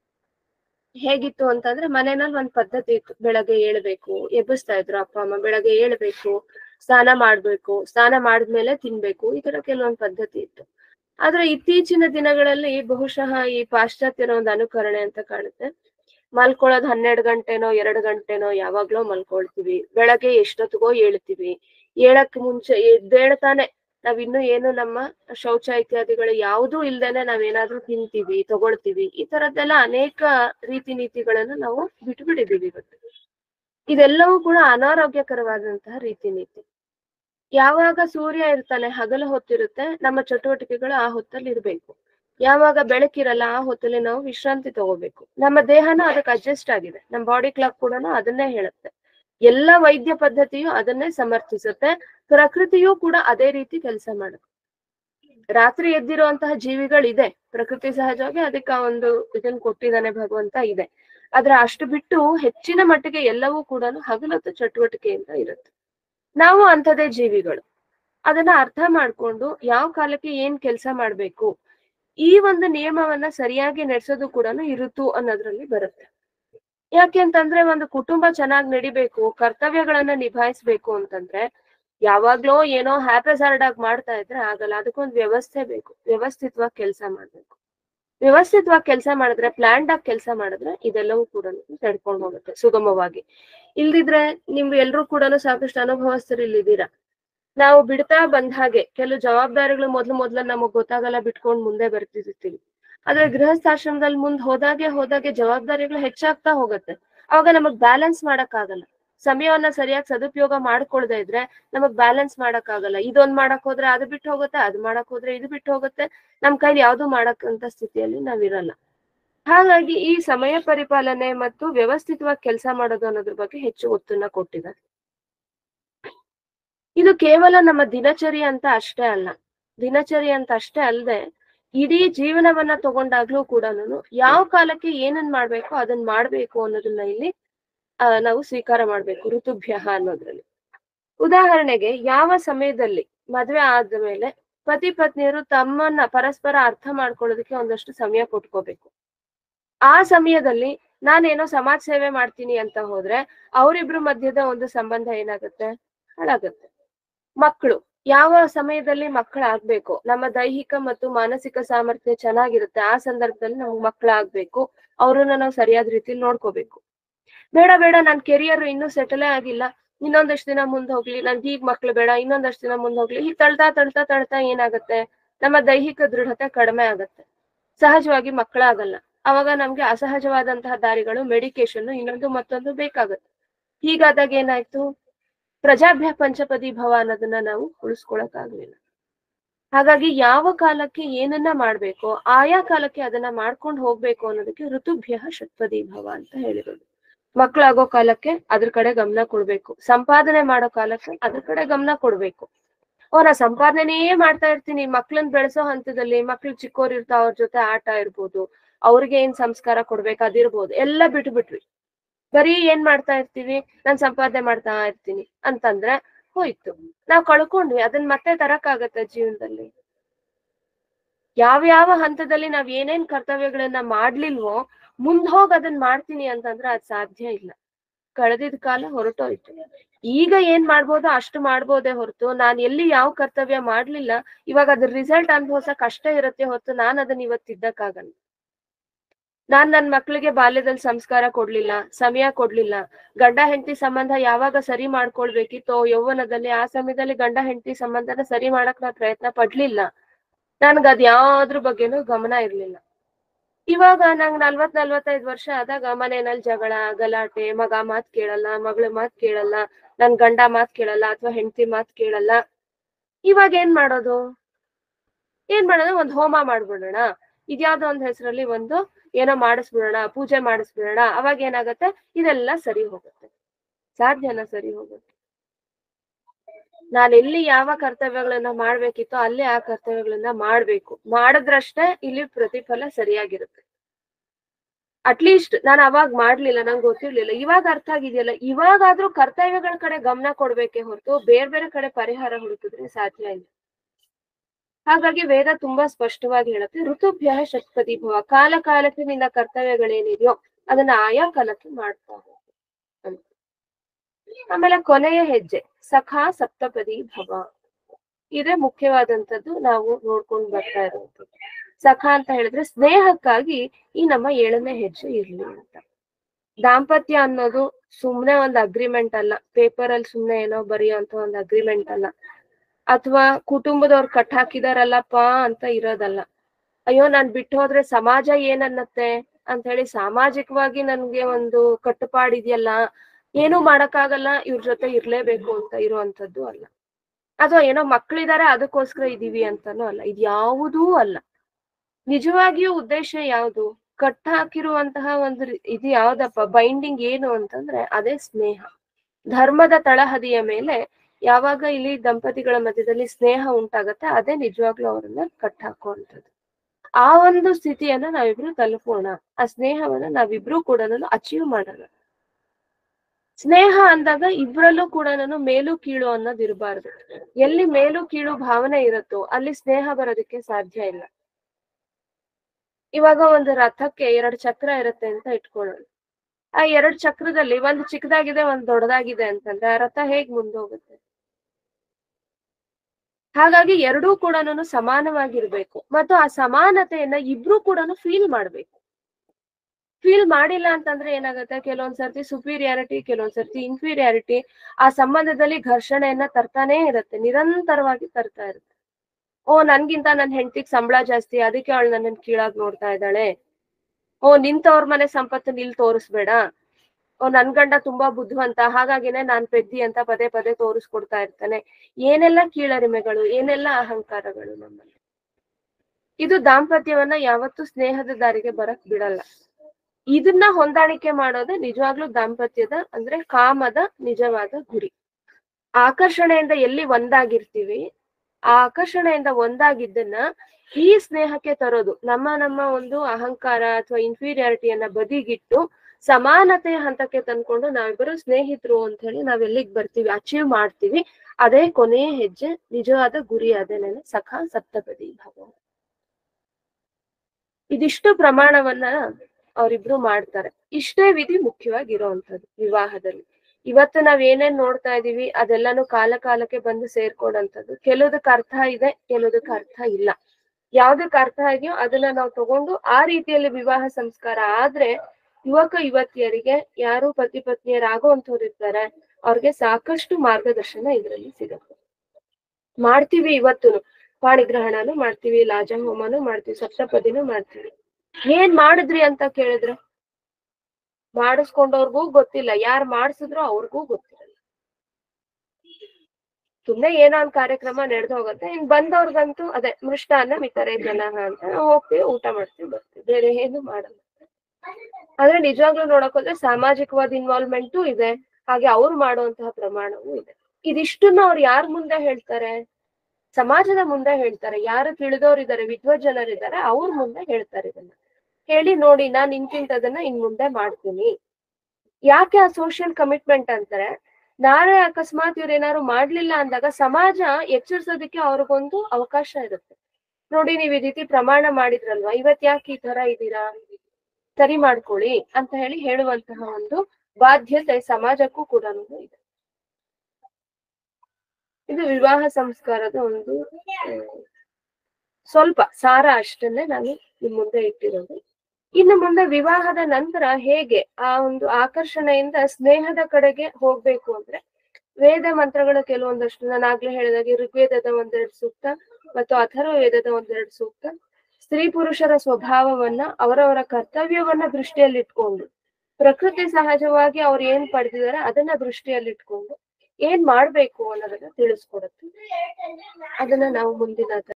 ಹೇಗಿತ್ತು ಅಂತಂದ್ರೆ ಮನೆಯಲ್ಲಿ ಒಂದ್ ಪದ್ಧತಿ ಇತ್ತು, ಬೆಳಗ್ಗೆ ಏಳ್ಬೇಕು, ಎಬ್ಬಿಸ್ತಾ ಇದ್ರು ಅಪ್ಪ ಅಮ್ಮ, ಬೆಳಗ್ಗೆ ಏಳ್ಬೇಕು, ಸ್ನಾನ ಮಾಡ್ಬೇಕು, ಸ್ನಾನ ಮಾಡಿದ್ಮೇಲೆ ತಿನ್ಬೇಕು, ಈ ತರ ಕೆಲವೊಂದು ಪದ್ಧತಿ ಇತ್ತು. ಆದ್ರೆ ಇತ್ತೀಚಿನ ದಿನಗಳಲ್ಲಿ ಬಹುಶಃ ಈ ಪಾಶ್ಚಾತ್ಯರ ಒಂದು ಅನುಕರಣೆ ಅಂತ ಕಾಣುತ್ತೆ. ಮಲ್ಕೊಳ್ಳೋದು ಹನ್ನೆರಡು ಗಂಟೆನೋ ಎರಡು ಗಂಟೆನೋ ಯಾವಾಗ್ಲೋ ಮಲ್ಕೊಳ್ತೀವಿ, ಬೆಳಗ್ಗೆ ಎಷ್ಟೊತ್ತಿಗೋ ಏಳ್ತೀವಿ, ಏಳಕ್ ಮುಂಚೆ ಎದ್ದೇಳ್ತಾನೆ ನಾವ್ ಇನ್ನು ಏನು ನಮ್ಮ ಶೌಚ ಇತ್ಯಾದಿಗಳು ಯಾವುದೂ ಇಲ್ದೇನೆ ನಾವೇನಾದ್ರೂ ತಿಂತೀವಿ, ತಗೊಳ್ತೀವಿ. ಈ ತರದ್ದೆಲ್ಲ ಅನೇಕ ರೀತಿ ನೀತಿಗಳನ್ನ ನಾವು ಬಿಟ್ಟು ಬಿಟ್ಟಿದೀವಿ ಇವತ್ತು. ಇದೆಲ್ಲವೂ ಕೂಡ ಅನಾರೋಗ್ಯಕರವಾದಂತಹ ರೀತಿ ನೀತಿ. ಯಾವಾಗ ಸೂರ್ಯ ಇರ್ತಾನೆ ಹಗಲು ಹೊತ್ತಿರುತ್ತೆ, ನಮ್ಮ ಚಟುವಟಿಕೆಗಳು ಆ ಹೊತ್ತಲ್ಲಿ ಇರ್ಬೇಕು. ಯಾವಾಗ ಬೆಳಕಿರಲ್ಲ ಆ ಹೊತ್ತಲ್ಲಿ ನಾವು ವಿಶ್ರಾಂತಿ ತಗೋಬೇಕು. ನಮ್ಮ ದೇಹನ ಅದಕ್ಕೆ ಅಡ್ಜಸ್ಟ್ ಆಗಿದೆ, ನಮ್ಮ ಬಾಡಿ ಕ್ಲಾಕ್ ಕೂಡ ಅದನ್ನೇ ಹೇಳುತ್ತೆ. ಎಲ್ಲ ವೈದ್ಯ ಪದ್ಧತಿಯು ಅದನ್ನೇ ಸಮರ್ಥಿಸುತ್ತೆ, ಪ್ರಕೃತಿಯೂ ಕೂಡ ಅದೇ ರೀತಿ ಕೆಲಸ ಮಾಡುತ್ತೆ. ರಾತ್ರಿ ಎದ್ದಿರುವಂತಹ ಜೀವಿಗಳಿದೆ, ಪ್ರಕೃತಿ ಸಹಜವಾಗಿ ಅದಕ್ಕೆ ಒಂದು ಇದನ್ನ ಕೊಟ್ಟಿದ್ದಾನೆ ಭಗವಂತ ಇದೆ. ಆದ್ರೆ ಅಷ್ಟು ಬಿಟ್ಟು ಹೆಚ್ಚಿನ ಮಟ್ಟಿಗೆ ಎಲ್ಲವೂ ಕೂಡ ಹಗಲೊತ್ತು ಚಟುವಟಿಕೆಯಿಂದ ಇರುತ್ತೆ. ನಾವು ಅಂಥದೇ ಜೀವಿಗಳು. ಅದನ್ನ ಅರ್ಥ ಮಾಡ್ಕೊಂಡು ಯಾವ ಕಾಲಕ್ಕೆ ಏನ್ ಕೆಲಸ ಮಾಡ್ಬೇಕು, ಈ ಒಂದು ನಿಯಮವನ್ನ ಸರಿಯಾಗಿ ನಡೆಸೋದು ಕೂಡ ಈ ಋತು ಅನ್ನೋದ್ರಲ್ಲಿ ಬರುತ್ತೆ. ಯಾಕೆ ಅಂತಂದ್ರೆ ಒಂದು ಕುಟುಂಬ ಚೆನ್ನಾಗಿ ನಡಿಬೇಕು, ಕರ್ತವ್ಯಗಳನ್ನ ನಿಭಾಯಿಸ್ಬೇಕು ಅಂತಂದ್ರೆ ಯಾವಾಗ್ಲೋ ಏನೋ ಹ್ಯಾಪಜಾರ್ಡ್ ಆಗಿ ಮಾಡ್ತಾ ಇದ್ರೆ ಆಗಲ್ಲ. ಅದಕ್ಕೊಂದು ವ್ಯವಸ್ಥೆ ಬೇಕು, ವ್ಯವಸ್ಥಿತವಾಗಿ ಕೆಲಸ ಮಾಡ್ಬೇಕು. ವ್ಯವಸ್ಥಿತವಾಗಿ ಕೆಲಸ ಮಾಡಿದ್ರೆ, ಪ್ಲಾನ್ಡ್ ಆಗಿ ಕೆಲಸ ಮಾಡಿದ್ರೆ ಇದೆಲ್ಲವೂ ಕೂಡ ನಡ್ಕೊಂಡು ಹೋಗುತ್ತೆ ಸುಗಮವಾಗಿ. ಇಲ್ದಿದ್ರೆ ನಿಮ್ಗೆ ಎಲ್ರೂ ಕೂಡ ಸಾಕಷ್ಟು ಅನುಭವಸ್ಥರು ಇಲ್ಲಿದ್ದೀರಾ. ನಾವು ಬಿಡ್ತಾ ಬಂದ ಹಾಗೆ ಕೆಲವು ಜವಾಬ್ದಾರಿಗಳು ಮೊದ್ಲು ಮೊದ್ಲು ನಮಗ್ ಗೊತ್ತಾಗಲ್ಲ, ಬಿಟ್ಕೊಂಡು ಮುಂದೆ ಬರ್ತಿರ್ತೀವಿ. ಆದ್ರೆ ಗೃಹಸ್ಥಾಶ್ರಮದಲ್ಲಿ ಮುಂದ್ ಹೋದಾಗೆ ಹೋದಾಗೆ ಜವಾಬ್ದಾರಿಗಳು ಹೆಚ್ಚಾಗ್ತಾ ಹೋಗುತ್ತೆ. ಅವಾಗ ನಮಗ್ ಬ್ಯಾಲೆನ್ಸ್ ಮಾಡಕ್ ಆಗಲ್ಲ. ಸಮಯವನ್ನ ಸರಿಯಾಗಿ ಸದುಪಯೋಗ ಮಾಡ್ಕೊಳ್ದೆ ಇದ್ರೆ ನಮಗ್ ಬ್ಯಾಲೆನ್ಸ್ ಮಾಡಕ್ ಆಗಲ್ಲ. ಇದೊಂದ್ ಮಾಡಕ್ ಹೋದ್ರೆ ಅದು ಬಿಟ್ಟು ಹೋಗುತ್ತೆ, ಅದ್ ಮಾಡಕ್ ಹೋದ್ರೆ ಇದು ಬಿಟ್ಟು ಹೋಗುತ್ತೆ. ನಮ್ ಕೈಲಿ ಯಾವ್ದು ಮಾಡಕ್ಕಂತ ಸ್ಥಿತಿಯಲ್ಲಿ ನಾವಿರಲ್ಲ. ಹಾಗಾಗಿ ಈ ಸಮಯ ಪರಿಪಾಲನೆ ಮತ್ತು ವ್ಯವಸ್ಥಿತವಾಗಿ ಕೆಲಸ ಮಾಡೋದು ಅನ್ನೋದ್ರ ಬಗ್ಗೆ ಹೆಚ್ಚು ಒತ್ತನ್ನ ಕೊಟ್ಟಿದ್ದಾರೆ. ಇದು ಕೇವಲ ನಮ್ಮ ದಿನಚರಿ ಅಂತ ಅಷ್ಟೇ ಅಲ್ಲ, ದಿನಚರಿ ಅಂತ ಅಷ್ಟೇ ಅಲ್ಲದೆ ಇಡೀ ಜೀವನವನ್ನ ತಗೊಂಡಾಗ್ಲೂ ಕೂಡ ಯಾವ ಕಾಲಕ್ಕೆ ಏನನ್ ಮಾಡ್ಬೇಕು ಅದನ್ನ ಮಾಡ್ಬೇಕು ಅನ್ನೋದನ್ನ ಇಲ್ಲಿ ಅಹ್ ನಾವು ಸ್ವೀಕಾರ ಮಾಡ್ಬೇಕು ಋತುಭ್ಯ ಅನ್ನೋದ್ರಲ್ಲಿ. ಉದಾಹರಣೆಗೆ, ಯಾವ ಸಮಯದಲ್ಲಿ ಮದ್ವೆ ಆದ್ಮೇಲೆ ಪತಿ ಪತ್ನಿಯರು ತಮ್ಮನ್ನ ಪರಸ್ಪರ ಅರ್ಥ ಮಾಡ್ಕೊಳ್ಳೋದಕ್ಕೆ ಒಂದಷ್ಟು ಸಮಯ ಕೊಟ್ಕೋಬೇಕು. ಆ ಸಮಯದಲ್ಲಿ ನಾನೇನೋ ಸಮಾಜ ಸೇವೆ ಮಾಡ್ತೀನಿ ಅಂತ ಹೋದ್ರೆ ಅವರಿಬ್ರು ಮಧ್ಯದ ಒಂದು ಸಂಬಂಧ ಏನಾಗುತ್ತೆ, ಹಾಳಾಗತ್ತೆ. ಮಕ್ಕಳು ಯಾವ ಸಮಯದಲ್ಲಿ ಮಕ್ಕಳಾಗ್ಬೇಕು, ನಮ್ಮ ದೈಹಿಕ ಮತ್ತು ಮಾನಸಿಕ ಸಾಮರ್ಥ್ಯ ಚೆನ್ನಾಗಿರುತ್ತೆ, ಆ ಸಂದರ್ಭದಲ್ಲಿ ನಮ್ಗೆ ಮಕ್ಕಳಾಗ್ಬೇಕು, ಅವ್ರನ್ನ ನಾವು ಸರಿಯಾದ ರೀತಿಲಿ ನೋಡ್ಕೋಬೇಕು. ಬೇಡ ಬೇಡ ನನ್ ಕೆರಿಯರ್ ಇನ್ನೂ ಸೆಟಲೇ ಆಗಿಲ್ಲ, ಇನ್ನೊಂದಷ್ಟು ದಿನ ಮುಂದ್ ಹೋಗ್ಲಿ, ನನ್ಗೆ ಈಗ ಮಕ್ಳು ಬೇಡ, ಇನ್ನೊಂದಷ್ಟು ದಿನ ಮುಂದ್ ಹೋಗ್ಲಿ, ಹೀಗ್ ತಳ್ತಾ ತಳ್ತಾ ತಳ್ತಾ ಏನಾಗತ್ತೆ, ನಮ್ಮ ದೈಹಿಕ ದೃಢತೆ ಕಡಿಮೆ ಆಗತ್ತೆ, ಸಹಜವಾಗಿ ಮಕ್ಕಳಾಗಲ್ಲ. ಅವಾಗ ನಮ್ಗೆ ಅಸಹಜವಾದಂತಹ ದಾರಿಗಳು, ಮೆಡಿಕೇಶನ್, ಇನ್ನೊಂದು ಮತ್ತೊಂದು ಬೇಕಾಗತ್ತೆ. ಹೀಗಾದಾಗ ಏನಾಯ್ತು, ಪ್ರಜಾಭ್ಯ ಪಂಚಪದಿ ಭವ ಅನ್ನೋದನ್ನ ನಾವು ಉಳಿಸ್ಕೊಳಕ್ ಆಗ್ಲಿಲ್ಲ. ಹಾಗಾಗಿ ಯಾವ ಕಾಲಕ್ಕೆ ಏನನ್ನ ಮಾಡ್ಬೇಕು ಆಯಾ ಕಾಲಕ್ಕೆ ಅದನ್ನ ಮಾಡ್ಕೊಂಡು ಹೋಗ್ಬೇಕು ಅನ್ನೋದಕ್ಕೆ ಋತುಭ್ಯ ಷಟ್ಪದಿ ಭವ ಅಂತ ಹೇಳಿರೋದು. ಮಕ್ಳಾಗೋ ಕಾಲಕ್ಕೆ ಅದ್ರ ಕಡೆ ಗಮನ ಕೊಡ್ಬೇಕು, ಸಂಪಾದನೆ ಮಾಡೋ ಕಾಲಕ್ಕೆ ಅದ್ರ ಕಡೆ ಗಮನ ಕೊಡ್ಬೇಕು. ಓ ನಾ ಸಂಪಾದನೆಯೇ ಮಾಡ್ತಾ ಇರ್ತೀನಿ, ಮಕ್ಳನ್ ಬೆಳೆಸೋ ಹಂತದಲ್ಲಿ ಮಕ್ಳು ಚಿಕ್ಕೋರ್ ಇರ್ತಾವ, ಅವ್ರ ಜೊತೆ ಆಟ ಇರ್ಬೋದು, ಅವ್ರಿಗೆ ಏನ್ ಸಂಸ್ಕಾರ ಕೊಡ್ಬೇಕು ಅದಿರ್ಬೋದು, ಎಲ್ಲ ಬಿಟ್ಟು ಬಿಟ್ವಿ. ಬರೀ ಏನ್ ಮಾಡ್ತಾ ಇರ್ತೀವಿ, ನಾನ್ ಸಂಪಾದನೆ ಮಾಡ್ತಾ ಇರ್ತೀನಿ ಅಂತಂದ್ರೆ ಹೋಯ್ತು, ನಾವ್ ಕಳ್ಕೊಂಡ್ವಿ. ಅದನ್ನ ಮತ್ತೆ ತರಕ್ ಆಗತ್ತ ಜೀವನದಲ್ಲಿ? ಯಾವ್ಯಾವ ಹಂತದಲ್ಲಿ ನಾವ್ ಏನೇನ್ ಕರ್ತವ್ಯಗಳನ್ನ ಮಾಡ್ಲಿಲ್ವೋ ಮುಂದ್ ಹೋಗ್ ಅದನ್ನ ಮಾಡ್ತೀನಿ ಅಂತಂದ್ರೆ ಅದ್ ಸಾಧ್ಯ ಇಲ್ಲ. ಕಳೆದಿದ್ ಕಾಲ ಹೊರಟೋಯ್ತು. ಈಗ ಏನ್ ಮಾಡ್ಬೋದೋ ಅಷ್ಟು ಮಾಡ್ಬೋದೇ ಹೊರತು ನಾನ್ ಎಲ್ಲಿ ಯಾವ ಕರ್ತವ್ಯ ಮಾಡ್ಲಿಲ್ಲ ಇವಾಗ ಅದ್ರ ರಿಸಲ್ಟ್ ಅನ್ಭವಿಸಕ್ ಅಷ್ಟೇ ಇರುತ್ತೆ ಹೊರತು ನಾನ್ ಅದನ್ನ ಇವತ್ತಿದ್ದಕ್ಕಾಗಲ್ಲ. ನಾನ್ ನನ್ ಮಕ್ಳಿಗೆ ಬಾಲ್ಯದಲ್ಲಿ ಸಂಸ್ಕಾರ ಕೊಡ್ಲಿಲ್ಲ, ಸಮಯ ಕೊಡ್ಲಿಲ್ಲ, ಗಂಡ ಹೆಂಡತಿ ಸಂಬಂಧ ಯಾವಾಗ ಸರಿ ಮಾಡ್ಕೊಳ್ಬೇಕಿತ್ತೋ ಯೌವನದಲ್ಲಿ ಆ ಸಮಯದಲ್ಲಿ ಗಂಡ ಹೆಂಡತಿ ಸಂಬಂಧನ ಸರಿ ಮಾಡಕ್ ನಾ ಪ್ರಯತ್ನ ಪಡ್ಲಿಲ್ಲ. ನನ್ಗ ಅದ್ ಯಾವ್ದ್ರ ಬಗ್ಗೆನೂ ಗಮನ ಇರ್ಲಿಲ್ಲ. ಇವಾಗ ನಂಗ್ ನಲ್ವತ್ ನಲ್ವತ್ತೈದ್ ವರ್ಷ ಆದಾಗ ಮನೆಯಲ್ಲಿ ಜಗಳ, ಗಲಾಟೆ, ಮಗ ಮಾತ್ ಕೇಳಲ್ಲ, ಮಗಳ ಮಾತ್ ಕೇಳಲ್ಲ, ನನ್ ಗಂಡ ಮಾತ್ ಕೇಳಲ್ಲ ಅಥವಾ ಹೆಂಡತಿ ಮಾತ್ ಕೇಳಲ್ಲ. ಇವಾಗ ಏನ್ ಮಾಡೋದು ಏನ್ ಮಾಡೋದು ಒಂದ್ ಹೋಮ ಮಾಡ್ಬಿಡೋಣ, ಇದ್ಯಾವ್ದೋ ಒಂದ್ ಹೆಸರಲ್ಲಿ ಒಂದು ಏನೋ ಮಾಡಿಸ್ಬಿಡೋಣ, ಪೂಜೆ ಮಾಡಿಸ್ಬಿಡೋಣ, ಅವಾಗ ಏನಾಗತ್ತೆ, ಇದೆಲ್ಲ ಸರಿ ಹೋಗುತ್ತೆ. ಸಾಧ್ಯನ ಸರಿ ಹೋಗುತ್ತೆ? ನಾನು ಎಲ್ಲಿ ಯಾವ ಕರ್ತವ್ಯಗಳನ್ನ ಮಾಡ್ಬೇಕಿತ್ತೋ ಅಲ್ಲೇ ಆ ಕರ್ತವ್ಯಗಳನ್ನ ಮಾಡ್ಬೇಕು. ಮಾಡಿದ್ರಷ್ಟೇ ಇಲ್ಲಿ ಪ್ರತಿಫಲ ಸರಿಯಾಗಿರುತ್ತೆ. ಅಟ್ಲೀಸ್ಟ್ ನಾನು ಅವಾಗ ಮಾಡ್ಲಿಲ್ಲ, ನಂಗೆ ಗೊತ್ತಿರ್ಲಿಲ್ಲ, ಇವಾಗ ಅರ್ಥ ಆಗಿದೆಯಲ್ಲ, ಇವಾಗಾದ್ರೂ ಕರ್ತವ್ಯಗಳ ಕಡೆ ಗಮನ ಕೊಡ್ಬೇಕೆ ಹೊರತು ಬೇರೆ ಬೇರೆ ಕಡೆ ಪರಿಹಾರ ಹುಡುಕಿದ್ರೆ ಸಾಧ್ಯ ಇಲ್ಲ. ಹಾಗಾಗಿ ವೇದ ತುಂಬಾ ಸ್ಪಷ್ಟವಾಗಿ ಹೇಳುತ್ತೆ, ಋತುಭ್ಯ ಷಟ್ಪದಿ ಭವ, ಕಾಲ ಕಾಲಕ್ಕೆ ನಿನ್ನ ಕರ್ತವ್ಯಗಳೇನಿದೆಯೋ ಅದನ್ನ ಆಯಾ ಕಾಲಕ್ಕೆ ಮಾಡ್ತಾ ಹೋಗು ಅಂತ. ಆಮೇಲೆ ಕೊನೆಯ ಹೆಜ್ಜೆ ಸಖಾ ಸಪ್ತಪದಿ ಭವ, ಇದೇ ಮುಖ್ಯವಾದಂಥದ್ದು ನಾವು ನೋಡ್ಕೊಂಡು ಬರ್ತಾ ಇರುವಂಥದ್ದು. ಸಖಾ ಅಂತ ಹೇಳಿದ್ರೆ ಸ್ನೇಹಕ್ಕಾಗಿ ಈ ನಮ್ಮ ಏಳನೇ ಹೆಜ್ಜೆ ಇರ್ಲಿ ಅಂತ. ದಾಂಪತ್ಯ ಅನ್ನೋದು ಸುಮ್ನೆ ಒಂದ್ ಅಗ್ರಿಮೆಂಟ್ ಅಲ್ಲ, ಪೇಪರ್ ಅಲ್ಲಿ ಸುಮ್ನೆ ಏನೋ ಬರೆಯುವಂತ ಒಂದ್ ಅಗ್ರಿಮೆಂಟ್ ಅಲ್ಲ, ಅಥವಾ ಕುಟುಂಬದವ್ರು ಕಟ್ ಹಾಕಿದಾರಲ್ಲಪ್ಪ ಅಂತ ಇರೋದಲ್ಲ. ಅಯ್ಯೋ ನಾನ್ ಬಿಟ್ಟು ಹೋದ್ರೆ ಸಮಾಜ ಏನನ್ನತ್ತೆ ಅಂತ ಹೇಳಿ ಸಾಮಾಜಿಕವಾಗಿ ನನ್ಗೆ ಒಂದು ಕಟ್ಟುಪಾಡಿದೆಯಲ್ಲ, ಏನೂ ಮಾಡಕ್ಕಾಗಲ್ಲ, ಇವ್ರ ಜೊತೆ ಇರ್ಲೇಬೇಕು ಅಂತ ಇರುವಂತದ್ದು ಅಲ್ಲ. ಅಥವಾ ಏನೋ ಮಕ್ಳಿದಾರೆ ಅದಕ್ಕೋಸ್ಕರ ಇದೀವಿ ಅಂತಾನೂ ಅಲ್ಲ. ಇದು ಯಾವುದೂ ಅಲ್ಲ. ನಿಜವಾಗಿಯೂ ಉದ್ದೇಶ ಯಾವುದು, ಕಟ್ಟ ಹಾಕಿರುವಂತಹ ಒಂದು ಇದು ಯಾವ್ದಪ್ಪ ಬೈಂಡಿಂಗ್ ಏನು ಅಂತಂದ್ರೆ ಅದೇ ಸ್ನೇಹ. ಧರ್ಮದ ತಳಹದಿಯ ಮೇಲೆ ಯಾವಾಗ ಇಲ್ಲಿ ದಂಪತಿಗಳ ಮಧ್ಯದಲ್ಲಿ ಸ್ನೇಹ ಉಂಟಾಗತ್ತೆ ಅದೇ ನಿಜವಾಗ್ಲೂ ಅವ್ರನ್ನ ಕಟ್ಟ ಹಾಕುವಂಥದ್ದು. ಆ ಒಂದು ಸ್ಥಿತಿಯನ್ನ ನಾವಿಬ್ರು ತಲುಪೋಣ, ಆ ಸ್ನೇಹವನ್ನ ನಾವಿಬ್ರು ಕೂಡ ಅಚೀವ್ ಮಾಡೋಣ. ಸ್ನೇಹ ಅಂದಾಗ ಇಬ್ರಲ್ಲೂ ಕೂಡ ನಾನು ಮೇಲು ಕೀಳು ಅನ್ನೋದು ಇರಬಾರ್ದು. ಎಲ್ಲಿ ಮೇಲು ಕೀಳು ಭಾವನೆ ಇರುತ್ತೋ ಅಲ್ಲಿ ಸ್ನೇಹ ಬರೋದಕ್ಕೆ ಸಾಧ್ಯ ಇಲ್ಲ. ಇವಾಗ ಒಂದು ರಥಕ್ಕೆ ಎರಡು ಚಕ್ರ ಇರುತ್ತೆ ಅಂತ ಇಟ್ಕೊಳ್ಳೋಣ. ಆ ಎರಡ್ ಚಕ್ರದಲ್ಲಿ ಒಂದ್ ಚಿಕ್ಕದಾಗಿದೆ ಒಂದ್ ದೊಡ್ಡದಾಗಿದೆ ಅಂತಂದ್ರೆ ಆ ರಥ ಹೇಗ್ ಮುಂದೋಗುತ್ತೆ? ಹಾಗಾಗಿ ಎರಡೂ ಕೂಡ ಸಮಾನವಾಗಿರ್ಬೇಕು ಮತ್ತು ಆ ಸಮಾನತೆಯನ್ನ ಇಬ್ರು ಕೂಡ ಫೀಲ್ ಮಾಡ್ಬೇಕು. ಫೀಲ್ ಮಾಡಿಲ್ಲ ಅಂತಂದ್ರೆ ಏನಾಗುತ್ತೆ, ಕೆಲವೊಂದ್ಸರ್ತಿ ಸುಪೀರಿಯಾರಿಟಿ, ಕೆಲವೊಂದ್ಸರ್ತಿ ಇನ್ಫೀರಿಯಾರಿಟಿ ಆ ಸಂಬಂಧದಲ್ಲಿ ಘರ್ಷಣೆಯನ್ನ ತರ್ತಾನೆ ಇರುತ್ತೆ, ನಿರಂತರವಾಗಿ ತರ್ತಾ ಇರುತ್ತೆ. ಓ ನನ್ಗಿಂತ ನನ್ ಹೆಂಡತಿಗ್ ಸಂಬಳ ಜಾಸ್ತಿ, ಅದಕ್ಕೆ ಅವಳು ನನ್ನನ್ ಕೀಳಾಗ್ ನೋಡ್ತಾ ಇದ್ದಾಳೆ. ಓ ನಿಂತವ್ರ ಮನೆ ಸಂಪತ್ತು ನಿಲ್ ತೋರಿಸ್ಬೇಡ. ಓ ನನ್ ಗಂಡ ತುಂಬಾ ಬುದ್ಧಿವಂತ, ಹಾಗಾಗಿನೇ ನಾನ್ ಪೆದ್ದಿ ಅಂತ ಪದೇ ಪದೇ ತೋರಿಸ್ಕೊಡ್ತಾ ಇರ್ತಾನೆ. ಏನೆಲ್ಲ ಕೀಳರಿಮೆಗಳು, ಏನೆಲ್ಲ ಅಹಂಕಾರಗಳು ನಮ್ಮಲ್ಲಿ. ಇದು ದಾಂಪತ್ಯವನ್ನ ಯಾವತ್ತೂ ಸ್ನೇಹದ ದಾರಿಗೆ ಬರಕ್ ಬಿಡಲ್ಲ. ಇದನ್ನ ಹೊಂದಾಣಿಕೆ ಮಾಡೋದೇ ನಿಜವಾಗ್ಲೂ ದಾಂಪತ್ಯದ ಅಂದ್ರೆ ಕಾಮದ ನಿಜವಾದ ಗುರಿ. ಆಕರ್ಷಣೆಯಿಂದ ಎಲ್ಲಿ ಒಂದಾಗಿರ್ತೀವಿ, ಆ ಆಕರ್ಷಣೆಯಿಂದ ಒಂದಾಗಿದ್ದನ್ನ ಈ ಸ್ನೇಹಕ್ಕೆ ತರೋದು, ನಮ್ಮ ನಮ್ಮ ಒಂದು ಅಹಂಕಾರ ಅಥವಾ ಇನ್ಫೀರಿಯಾರಿಟಿಯನ್ನ ಬದಿಗಿಟ್ಟು ಸಮಾನತೆಯ ಹಂತಕ್ಕೆ ತಂದ್ಕೊಂಡು ನಾವಿಬ್ಬರು ಸ್ನೇಹಿತರು ಅಂತ ಹೇಳಿ ನಾವೆಲ್ಲಿಗ್ ಬರ್ತೀವಿ, ಅಚೀವ್ ಮಾಡ್ತೀವಿ. ಅದೇ ಕೊನೆಯ ಹೆಜ್ಜೆ, ನಿಜವಾದ ಗುರಿ ಅದೇನೇನೆ ಸಖಾ ಸಪ್ತಪದಿ ಭಾವ. ಇದಿಷ್ಟು ಪ್ರಮಾಣವನ್ನ ಅವರಿಬ್ರು ಮಾಡ್ತಾರೆ. ಇಷ್ಟೇ ವಿಧಿ ಮುಖ್ಯವಾಗಿರೋವಂಥದ್ದು ವಿವಾಹದಲ್ಲಿ. ಇವತ್ತು ನಾವ್ ಏನೇನ್ ನೋಡ್ತಾ ಇದೀವಿ ಅದೆಲ್ಲಾನು ಕಾಲ ಕಾಲಕ್ಕೆ ಬಂದು ಸೇರ್ಕೊಂಡಂಥದ್ದು. ಕೆಲವುದಕ್ಕೆ ಅರ್ಥ ಇದೆ, ಕೆಲವುದಕ್ಕೆ ಅರ್ಥ ಇಲ್ಲ. ಯಾವ್ದಕ್ ಅರ್ಥ ಇದೆಯೋ ಅದನ್ನ ನಾವು ತಗೊಂಡು ಆ ರೀತಿಯಲ್ಲಿ ವಿವಾಹ ಸಂಸ್ಕಾರ ಆದ್ರೆ ಯುವಕ ಯುವತಿಯರಿಗೆ, ಯಾರು ಪತಿ ಪತ್ನಿಯರಾಗುವಂಥವ್ರು ಇರ್ತಾರೆ, ಅವ್ರಿಗೆ ಸಾಕಷ್ಟು ಮಾರ್ಗದರ್ಶನ ಇದರಲ್ಲಿ ಸಿಗುತ್ತೆ. ಮಾಡ್ತೀವಿ ಇವತ್ತು ಪಾಣಿಗ್ರಹಣನು ಮಾಡ್ತೀವಿ, ಲಾಜ ಹೋಮನು ಮಾಡ್ತೀವಿ, ಸಪ್ತಪದಿನೂ ಮಾಡ್ತೀವಿ. ಏನ್ ಮಾಡಿದ್ರಿ ಅಂತ ಕೇಳಿದ್ರೆ ಮಾಡಿಸ್ಕೊಂಡವ್ರಿಗೂ ಗೊತ್ತಿಲ್ಲ, ಯಾರು ಮಾಡ್ಸಿದ್ರು ಅವ್ರಿಗೂ ಗೊತ್ತಿರಲ್ಲ. ಸುಮ್ನೆ ಏನೋ ಒಂದ್ ಕಾರ್ಯಕ್ರಮ ನಡೆದು ಹೋಗುತ್ತೆ. ಇನ್ ಬಂದವ್ರಿಗಂತೂ ಅದೇ ಮೃಷ್ಟಾನ್ನ ಮಿತರೆ ಜನ ಅಂತ ಹೋಗ್ತೀವಿ, ಊಟ ಮಾಡ್ತೀವಿ, ಬರ್ತೀವಿ, ಬೇರೆ ಏನು ಮಾಡಲ್ಲ. ಆದ್ರೆ ನಿಜವಾಗ್ಲೂ ನೋಡಕ್ ಹೋದ್ರೆ ಸಾಮಾಜಿಕವಾದ ಇನ್ವಾಲ್ವ್ಮೆಂಟು ಇದೆ, ಹಾಗೆ ಅವ್ರು ಮಾಡುವಂತಹ ಪ್ರಮಾಣವೂ ಇದೆ. ಇದಿಷ್ಟನ್ನ ಅವ್ರು ಯಾರ ಮುಂದೆ ಹೇಳ್ತಾರೆ? ಸಮಾಜದ ಮುಂದೆ ಹೇಳ್ತಾರೆ. ಯಾರು ತಿಳಿದವ್ರಿದ್ದಾರೆ, ವಿದ್ವಜ್ಜನರಿದ್ದಾರೆ, ಅವ್ರ ಮುಂದೆ ಹೇಳ್ತಾರೆ. ಇದನ್ನ ಹೇಳಿ ನೋಡಿ, ನಾನ್ ಇಂತಿಂತದನ್ನ ಇನ್ ಮುಂದೆ ಮಾಡ್ತೀನಿ. ಯಾಕೆ ಆ ಸೋಷಿಯಲ್ ಕಮಿಟ್ಮೆಂಟ್ ಅಂತಾರೆ? ನಾಳೆ ಅಕಸ್ಮಾತ್ ಇವ್ರು ಏನಾದ್ರು ಮಾಡ್ಲಿಲ್ಲ ಅಂದಾಗ ಸಮಾಜ ಎಚ್ಚರಿಸೋದಕ್ಕೆ ಅವ್ರಿಗೊಂದು ಅವಕಾಶ ಇರುತ್ತೆ. ನೋಡಿ ನೀವ್ ಈ ರೀತಿ ಪ್ರಮಾಣ ಮಾಡಿದ್ರಲ್ವಾ, ಇವತ್ ಯಾಕೆ ಈ ತರ ಇದ್ದೀರಾ, ಸರಿ ಮಾಡ್ಕೊಳ್ಳಿ ಅಂತ ಹೇಳಿ ಹೇಳುವಂತಹ ಒಂದು ಬಾಧ್ಯತೆ ಸಮಾಜಕ್ಕೂ ಕೂಡ ಇದೆ. ಇದು ವಿವಾಹ ಸಂಸ್ಕಾರದ ಒಂದು ಸ್ವಲ್ಪ ಸಾರ ಅಷ್ಟನ್ನೇ ನಾನು ನಿಮ್ ಮುಂದೆ ಇಟ್ಟಿರೋದು. ಇನ್ನು ಮುಂದೆ ವಿವಾಹದ ನಂತರ ಹೇಗೆ ಆ ಒಂದು ಆಕರ್ಷಣೆಯಿಂದ ಸ್ನೇಹದ ಕಡೆಗೆ ಹೋಗ್ಬೇಕು ಅಂದ್ರೆ, ವೇದ ಮಂತ್ರಗಳು ಕೆಲವೊಂದಷ್ಟು ನಾನು ಆಗ್ಲೇ ಹೇಳಿದಾಗೆ ಋಗ್ವೇದದ ಒಂದೆರಡು ಸೂಕ್ತ ಮತ್ತು ಅಥರ್ವ ವೇದದ ಒಂದೆರಡು ಸೂಕ್ತ ಸ್ತ್ರೀ ಪುರುಷರ ಸ್ವಭಾವವನ್ನ, ಅವರವರ ಕರ್ತವ್ಯವನ್ನ ದೃಷ್ಟಿಯಲ್ಲಿಟ್ಕೊಂಡು, ಪ್ರಕೃತಿ ಸಹಜವಾಗಿ ಅವ್ರು ಏನ್ ಪಡೆದಿದ್ದಾರೆ ಅದನ್ನ ದೃಷ್ಟಿಯಲ್ಲಿಟ್ಕೊಂಡು ಏನ್ ಮಾಡ್ಬೇಕು ಅನ್ನೋದನ್ನ ತಿಳಿಸ್ಕೊಡುತ್ತೆ. ಅದನ್ನ ನಾವು ಮುಂದಿನ